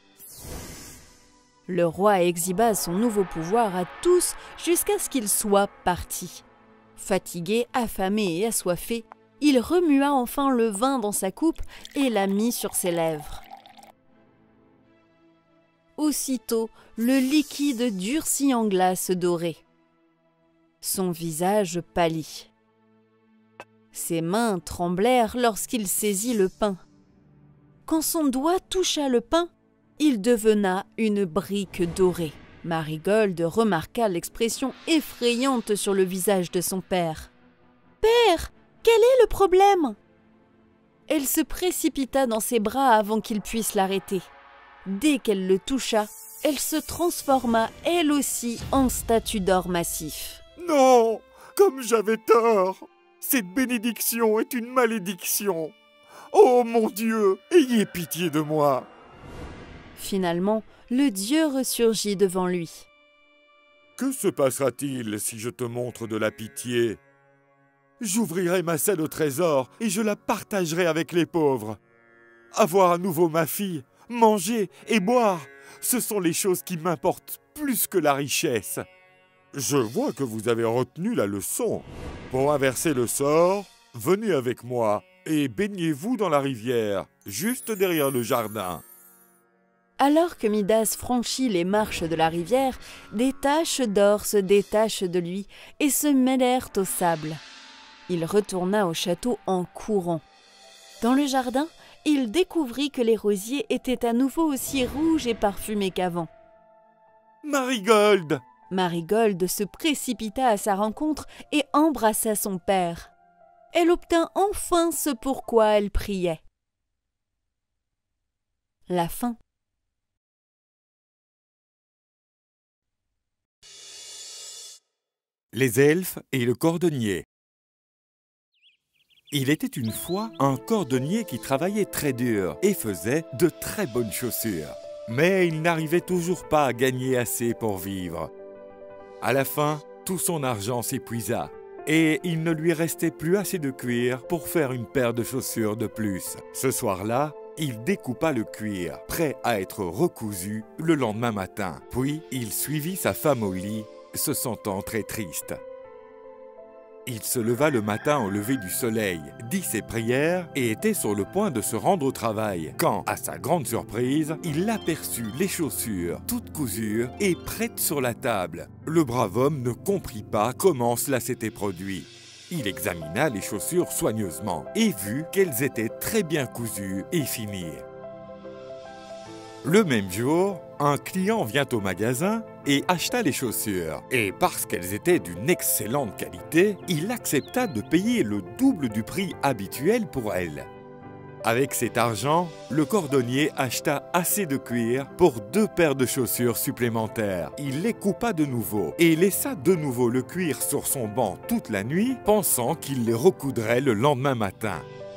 Le roi exhiba son nouveau pouvoir à tous jusqu'à ce qu'il soit parti. Fatigué, affamé et assoiffé, il remua enfin le vin dans sa coupe et la mit sur ses lèvres. Aussitôt, le liquide durcit en glace dorée. Son visage pâlit. Ses mains tremblèrent lorsqu'il saisit le pain. Quand son doigt toucha le pain, il devena une brique dorée. Marigold remarqua l'expression effrayante sur le visage de son père. « Père, quel est le problème ?» Elle se précipita dans ses bras avant qu'il puisse l'arrêter. Dès qu'elle le toucha, elle se transforma elle aussi en statue d'or massif. « Non, comme j'avais tort! Cette bénédiction est une malédiction! Oh mon Dieu, ayez pitié de moi !» Finalement, le dieu ressurgit devant lui. « Que se passera-t-il si je te montre de la pitié? J'ouvrirai ma selle au trésor et je la partagerai avec les pauvres. Avoir à nouveau ma fille, manger et boire, ce sont les choses qui m'importent plus que la richesse. Je vois que vous avez retenu la leçon. Pour inverser le sort, venez avec moi et baignez-vous dans la rivière, juste derrière le jardin. » Alors que Midas franchit les marches de la rivière, des taches d'or se détachent de lui et se mêlèrent au sable. Il retourna au château en courant. Dans le jardin, il découvrit que les rosiers étaient à nouveau aussi rouges et parfumés qu'avant. « Marigold !» Marigold se précipita à sa rencontre et embrassa son père. Elle obtint enfin ce pourquoi elle priait. La fin. Les elfes et le cordonnier. Il était une fois un cordonnier qui travaillait très dur et faisait de très bonnes chaussures. Mais il n'arrivait toujours pas à gagner assez pour vivre. À la fin, tout son argent s'épuisa et il ne lui restait plus assez de cuir pour faire une paire de chaussures de plus. Ce soir-là, il découpa le cuir, prêt à être recousu le lendemain matin. Puis, il suivit sa femme au lit, se sentant très triste. Il se leva le matin au lever du soleil, dit ses prières et était sur le point de se rendre au travail, quand, à sa grande surprise, il aperçut les chaussures, toutes cousues et prêtes sur la table. Le brave homme ne comprit pas comment cela s'était produit. Il examina les chaussures soigneusement et vit qu'elles étaient très bien cousues et finies. Le même jour, un client vient au magasin et acheta les chaussures. Et parce qu'elles étaient d'une excellente qualité, il accepta de payer le double du prix habituel pour elles. Avec cet argent, le cordonnier acheta assez de cuir pour deux paires de chaussures supplémentaires. Il les coupa de nouveau et laissa de nouveau le cuir sur son banc toute la nuit, pensant qu'il les recoudrait le lendemain matin.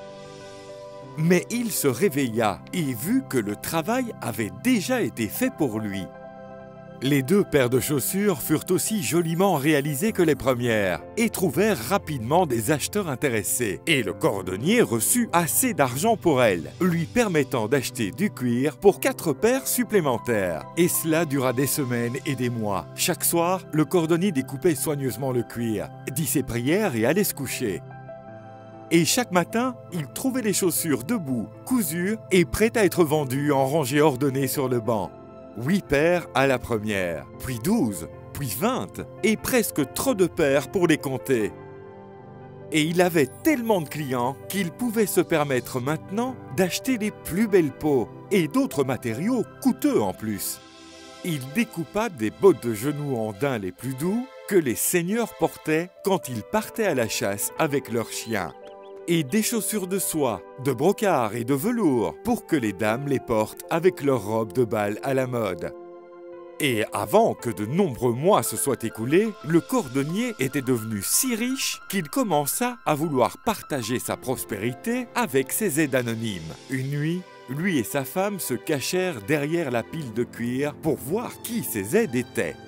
Mais il se réveilla et vit que le travail avait déjà été fait pour lui. Les deux paires de chaussures furent aussi joliment réalisées que les premières et trouvèrent rapidement des acheteurs intéressés. Et le cordonnier reçut assez d'argent pour elles, lui permettant d'acheter du cuir pour quatre paires supplémentaires. Et cela dura des semaines et des mois. Chaque soir, le cordonnier découpait soigneusement le cuir, dit ses prières et allait se coucher. Et chaque matin, il trouvait les chaussures debout, cousues et prêtes à être vendues en rangées ordonnées sur le banc. Huit paires à la première, puis douze, puis vingt, et presque trop de paires pour les compter. Et il avait tellement de clients qu'il pouvait se permettre maintenant d'acheter les plus belles peaux et d'autres matériaux coûteux en plus. Il découpa des bottes de genoux en daim les plus doux que les seigneurs portaient quand ils partaient à la chasse avec leurs chiens. Et des chaussures de soie, de brocart et de velours pour que les dames les portent avec leurs robes de bal à la mode. Et avant que de nombreux mois se soient écoulés, le cordonnier était devenu si riche qu'il commença à vouloir partager sa prospérité avec ses aides anonymes. Une nuit, lui et sa femme se cachèrent derrière la pile de cuir pour voir qui ces aides étaient.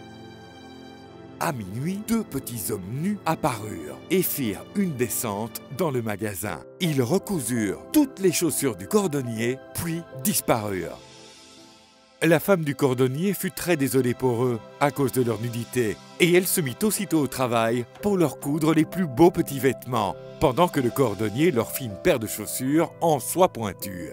À minuit, deux petits hommes nus apparurent et firent une descente dans le magasin. Ils recousurent toutes les chaussures du cordonnier, puis disparurent. La femme du cordonnier fut très désolée pour eux à cause de leur nudité, et elle se mit aussitôt au travail pour leur coudre les plus beaux petits vêtements, pendant que le cordonnier leur fit une paire de chaussures en soie pointue.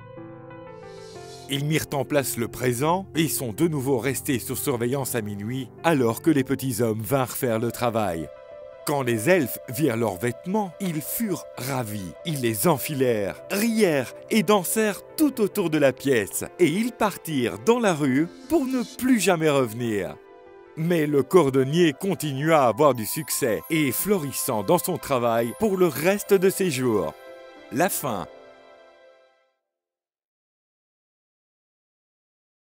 Ils mirent en place le présent et sont de nouveau restés sur surveillance à minuit alors que les petits hommes vinrent faire le travail. Quand les elfes virent leurs vêtements, ils furent ravis. Ils les enfilèrent, rièrent et dansèrent tout autour de la pièce. Et ils partirent dans la rue pour ne plus jamais revenir. Mais le cordonnier continua à avoir du succès et florissant dans son travail pour le reste de ses jours. La fin.